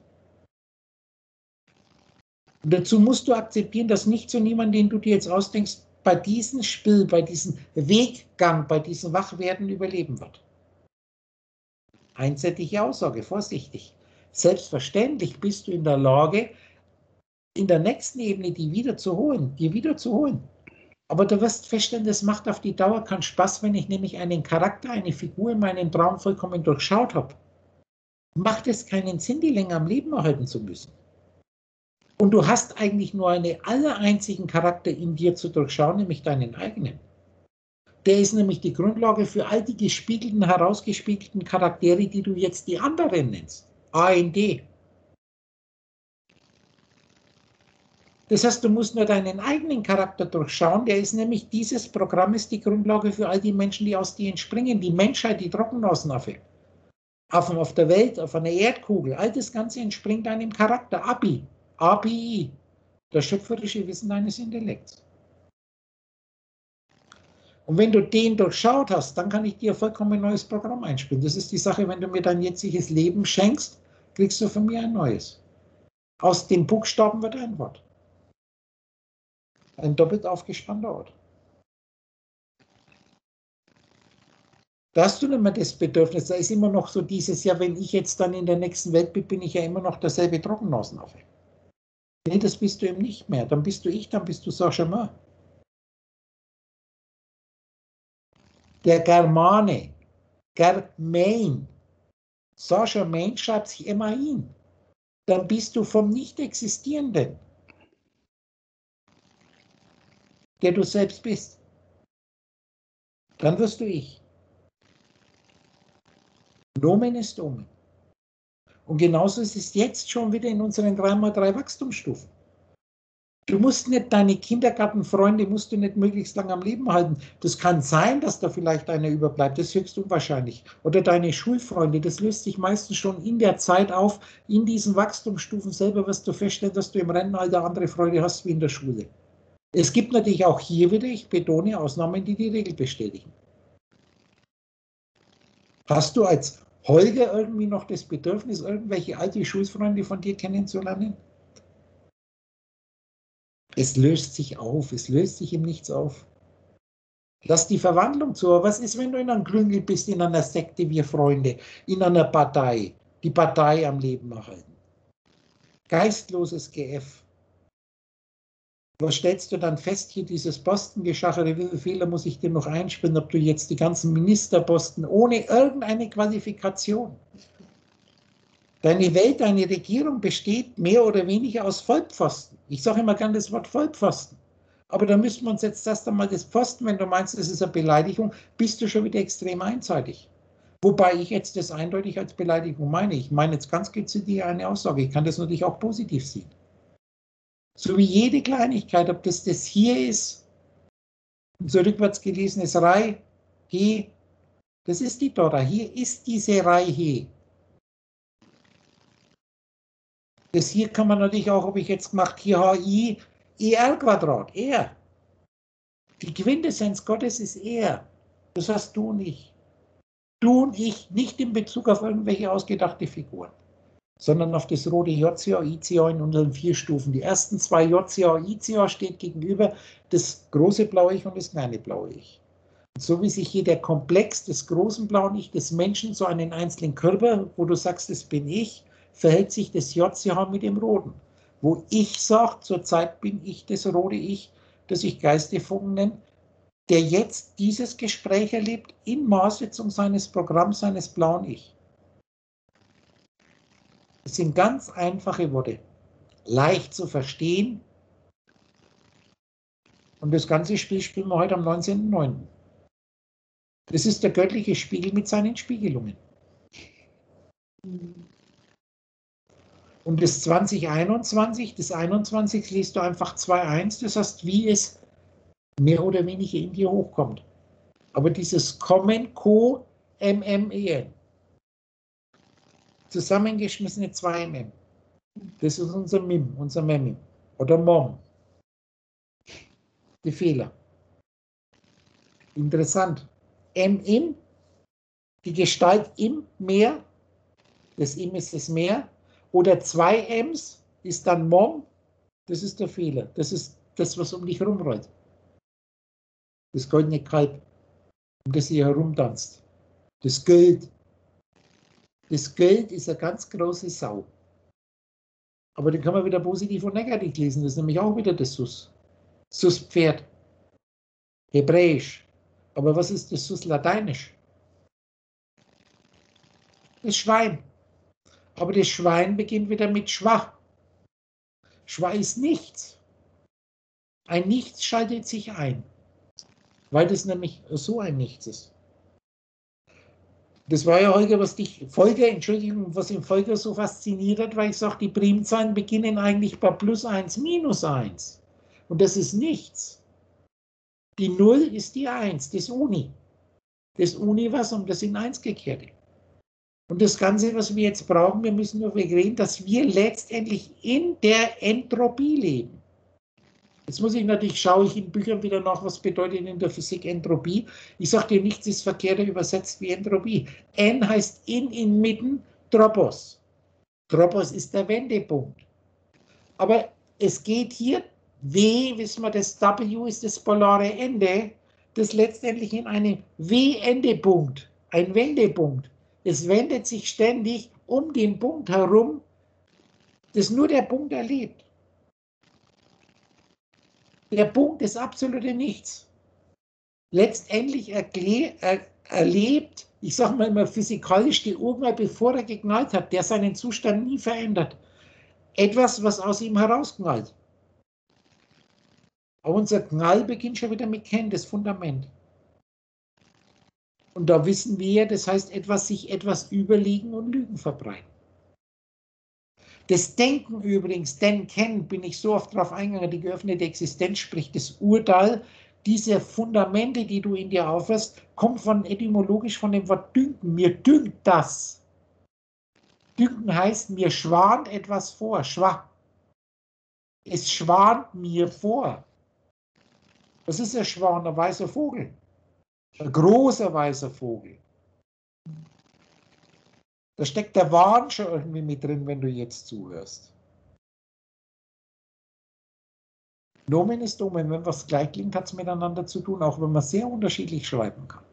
Und dazu musst du akzeptieren, dass nichts und niemand, den du dir jetzt ausdenkst, bei diesem Spiel, bei diesem Weggang, bei diesem Wachwerden überleben wird. Einseitige Aussage, vorsichtig. Selbstverständlich bist du in der Lage, in der nächsten Ebene dir wieder zu holen. Aber du wirst feststellen, das macht auf die Dauer keinen Spaß, wenn ich nämlich einen Charakter, eine Figur in meinem Traum vollkommen durchschaut habe. Macht es keinen Sinn, die länger am Leben erhalten zu müssen. Und du hast eigentlich nur einen allereinzigen Charakter in dir zu durchschauen, nämlich deinen eigenen. Der ist nämlich die Grundlage für all die gespiegelten, herausgespiegelten Charaktere, die du jetzt die anderen nennst. A und D. Das heißt, du musst nur deinen eigenen Charakter durchschauen. Der ist nämlich, dieses Programm ist die Grundlage für all die Menschen, die aus dir entspringen. Die Menschheit, die Trockennasenaffe. Affen auf der Welt, auf einer Erdkugel. All das Ganze entspringt deinem Charakter. API. Das schöpferische Wissen deines Intellekts. Und wenn du den durchschaut hast, dann kann ich dir ein vollkommen neues Programm einspielen. Das ist die Sache, wenn du mir dein jetziges Leben schenkst, kriegst du von mir ein neues. Aus den Buchstaben wird ein Wort. Ein doppelt aufgespannter Ort. Da hast du nicht mehr das Bedürfnis, da ist immer noch so dieses, ja, wenn ich jetzt dann in der nächsten Welt bin, bin ich ja immer noch derselbe Trockennasenaffe. Nee, das bist du eben nicht mehr. Dann bist du ich, dann bist du Saint-Germain. Der Germane, Germain. Saint-Germain schreibt sich immerhin. Dann bist du vom Nicht-Existierenden, der du selbst bist. Dann wirst du ich. Nomen ist Omen. Und genauso ist es jetzt schon wieder in unseren 3x3 Wachstumsstufen. Du musst nicht deine Kindergartenfreunde, musst du nicht möglichst lang am Leben halten. Das kann sein, dass da vielleicht einer überbleibt, das ist höchst unwahrscheinlich. Oder deine Schulfreunde, das löst sich meistens schon in der Zeit auf. In diesen Wachstumsstufen selber wirst du feststellen, dass du im Rentenalter andere Freude hast wie in der Schule. Es gibt natürlich auch hier wieder, ich betone, Ausnahmen, die die Regel bestätigen. Hast du als Holger irgendwie noch das Bedürfnis, irgendwelche alte Schulfreunde von dir kennenzulernen? Es löst sich auf, es löst sich im Nichts auf. Lass die Verwandlung zu. Aber was ist, wenn du in einem Klüngel bist, in einer Sekte, wir Freunde, in einer Partei, die Partei am Leben erhalten? Geistloses GF. Was stellst du dann fest, hier dieses Postengeschachere, wie viele Fehler muss ich dir noch einspielen, ob du jetzt die ganzen Ministerposten ohne irgendeine Qualifikation. Deine Welt, deine Regierung besteht mehr oder weniger aus Vollpfosten. Ich sage immer gern das Wort Vollpfosten. Aber da müssen wir uns jetzt erst einmal das Pfosten, wenn du meinst, das ist eine Beleidigung, bist du schon wieder extrem einseitig. Wobei ich jetzt das eindeutig als Beleidigung meine. Ich meine jetzt ganz gezielt die eine Aussage. Ich kann das natürlich auch positiv sehen. So wie jede Kleinigkeit, ob das hier ist, und so rückwärts gelesenes Rei, He, das ist die Dora. Hier ist diese Rei He. Das hier kann man natürlich auch, ob ich jetzt gemacht, hier HI, ER Quadrat, er. Die Quintessenz Gottes ist er. Das hast du nicht. Du und ich, nicht in Bezug auf irgendwelche ausgedachte Figuren, sondern auf das rote JCA, ICA in unseren 4 Stufen. Die ersten 2 JCA, ICA steht gegenüber das große blaue Ich und das kleine blaue Ich. Und so wie sich hier der Komplex des großen blauen Ich des Menschen zu einem einzelnen Körper, wo du sagst, das bin ich, verhält sich das JCH mit dem roten. Wo ich sage, zurzeit bin ich das rote Ich, das ich Geistefunken nenne, der jetzt dieses Gespräch erlebt in Maßsetzung seines Programms, seines blauen Ich. Das sind ganz einfache Worte, leicht zu verstehen. Und das ganze Spiel spielen wir heute am 19.09. Das ist der göttliche Spiegel mit seinen Spiegelungen. Und das 2021, das 21 liest du einfach 2.1, das heißt, wie es mehr oder weniger in dir hochkommt. Aber dieses Kommen, Co, MMEN, zusammengeschmissene 2MM, das ist unser MIM, unser Memim oder MOM. Die Fehler. Interessant. MIM, die Gestalt im Meer, das Im ist das Meer, oder 2 Ms ist dann MOM, das ist der Fehler. Das ist das, was um dich herumrollt. Das goldene Kalb, um das ihr herumtanzt. Das Geld. Das Geld ist eine ganz große Sau. Aber den kann man wieder positiv und negativ lesen. Das ist nämlich auch wieder das Sus. Sus-Pferd. Hebräisch. Aber was ist das Sus Lateinisch? Das Schwein. Aber das Schwein beginnt wieder mit Schwa. Schwa ist nichts. Ein Nichts schaltet sich ein. Weil das nämlich so ein Nichts ist. Das war ja, Holger, was im Folger so fasziniert hat, weil ich sage, die Primzahlen beginnen eigentlich bei +1, -1. Und das ist nichts. Die 0 ist die 1, das Uni. Das Universum, das in 1 gekehrte. Und das Ganze, was wir jetzt brauchen, wir müssen nur reden, dass wir letztendlich in der Entropie leben. Jetzt muss ich natürlich, schaue ich in Büchern wieder nach, was bedeutet in der Physik Entropie. Ich sage dir, nichts ist verkehrter übersetzt wie Entropie. N heißt inmitten, Tropos. Tropos ist der Wendepunkt. Aber es geht hier, W, wissen wir, das W ist das polare Ende, das letztendlich in einem W-Endepunkt, ein Wendepunkt. Es wendet sich ständig um den Punkt herum, das nur der Punkt erlebt. Der Punkt ist absolute Nichts. Letztendlich erlebt, ich sage mal immer physikalisch, die Urknall, bevor er geknallt hat, der seinen Zustand nie verändert. Etwas, was aus ihm herausknallt. Aber unser Knall beginnt schon wieder mit Kennen, das Fundament. Und da wissen wir, das heißt, sich etwas überlegen und Lügen verbreiten. Das Denken übrigens, Denken, bin ich so oft darauf eingegangen, die geöffnete Existenz, sprich das Urteil, diese Fundamente, die du in dir aufhörst, kommt etymologisch von dem Wort dünken. Mir dünkt das. Dünken heißt, mir schwant etwas vor, schwach. Es schwant mir vor. Was ist ein Schwan? Ein weißer Vogel. Ein großer weißer Vogel. Da steckt der Wahn schon irgendwie mit drin, wenn du jetzt zuhörst. Nomen ist Omen. Wenn was gleich klingt, hat es miteinander zu tun, auch wenn man sehr unterschiedlich schreiben kann.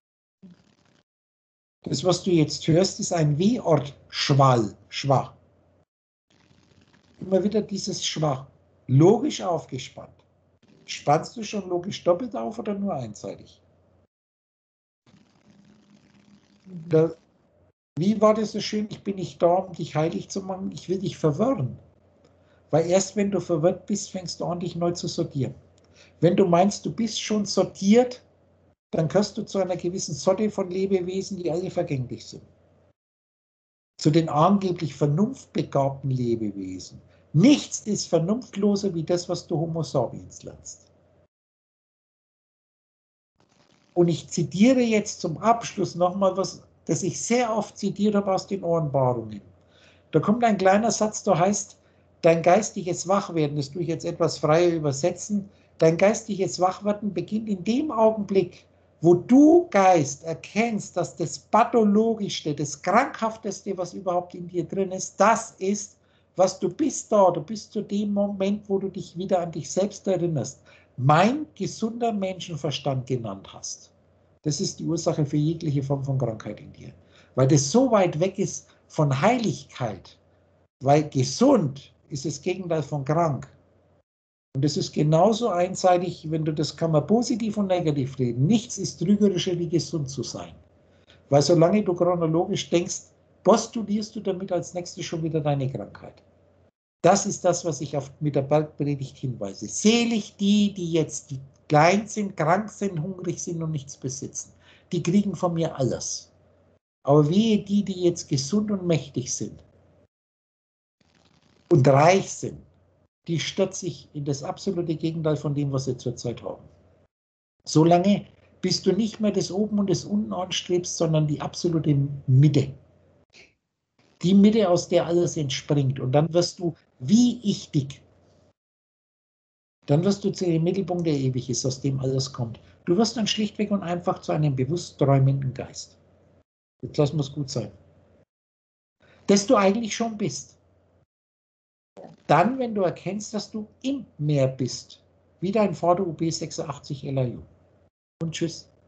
Das, was du jetzt hörst, ist ein W-Ort. Schwall, schwach. Immer wieder dieses Schwach. Logisch aufgespannt. Spannst du schon logisch doppelt auf oder nur einseitig? Wie war das so schön? Ich bin nicht da, um dich heilig zu machen. Ich will dich verwirren. Weil erst wenn du verwirrt bist, fängst du an, dich neu zu sortieren. Wenn du meinst, du bist schon sortiert, dann gehörst du zu einer gewissen Sorte von Lebewesen, die alle vergänglich sind. Zu den angeblich vernunftbegabten Lebewesen. Nichts ist vernunftloser wie das, was du Homo sapiens nennst. Und ich zitiere jetzt zum Abschluss nochmal was, das ich sehr oft zitiert habe aus den Ohrenbarungen. Da kommt ein kleiner Satz, der heißt, dein geistiges Wachwerden, das tue ich jetzt etwas freier übersetzen, dein geistiges Wachwerden beginnt in dem Augenblick, wo du, Geist, erkennst, dass das Pathologischste, das Krankhafteste, was überhaupt in dir drin ist, das ist, was du bist da. Du bist zu dem Moment, wo du dich wieder an dich selbst erinnerst. Mein gesunder Menschenverstand genannt hast. Das ist die Ursache für jegliche Form von Krankheit in dir. Weil das so weit weg ist von Heiligkeit. Weil gesund ist das Gegenteil von krank. Und es ist genauso einseitig, wenn du das kann man positiv und negativ reden. Nichts ist trügerischer, wie gesund zu sein. Weil solange du chronologisch denkst, postulierst du damit als nächstes schon wieder deine Krankheit. Das ist das, was ich mit der Bergpredigt hinweise. Selig die, die jetzt klein sind, krank sind, hungrig sind und nichts besitzen. Die kriegen von mir alles. Aber wehe die, die jetzt gesund und mächtig sind und reich sind, die stürzt sich in das absolute Gegenteil von dem, was sie zurzeit haben. Solange bis du nicht mehr das Oben und das Unten anstrebst, sondern die absolute Mitte. Die Mitte, aus der alles entspringt. Und dann wirst du wie ichtig. Dann wirst du zu dem Mittelpunkt, der ewig ist, aus dem alles kommt. Du wirst dann schlichtweg und einfach zu einem bewusst träumenden Geist. Jetzt lass muss gut sein. Dass du eigentlich schon bist. Dann, wenn du erkennst, dass du im Meer bist, wie dein Vater UB86 LAU. Und tschüss.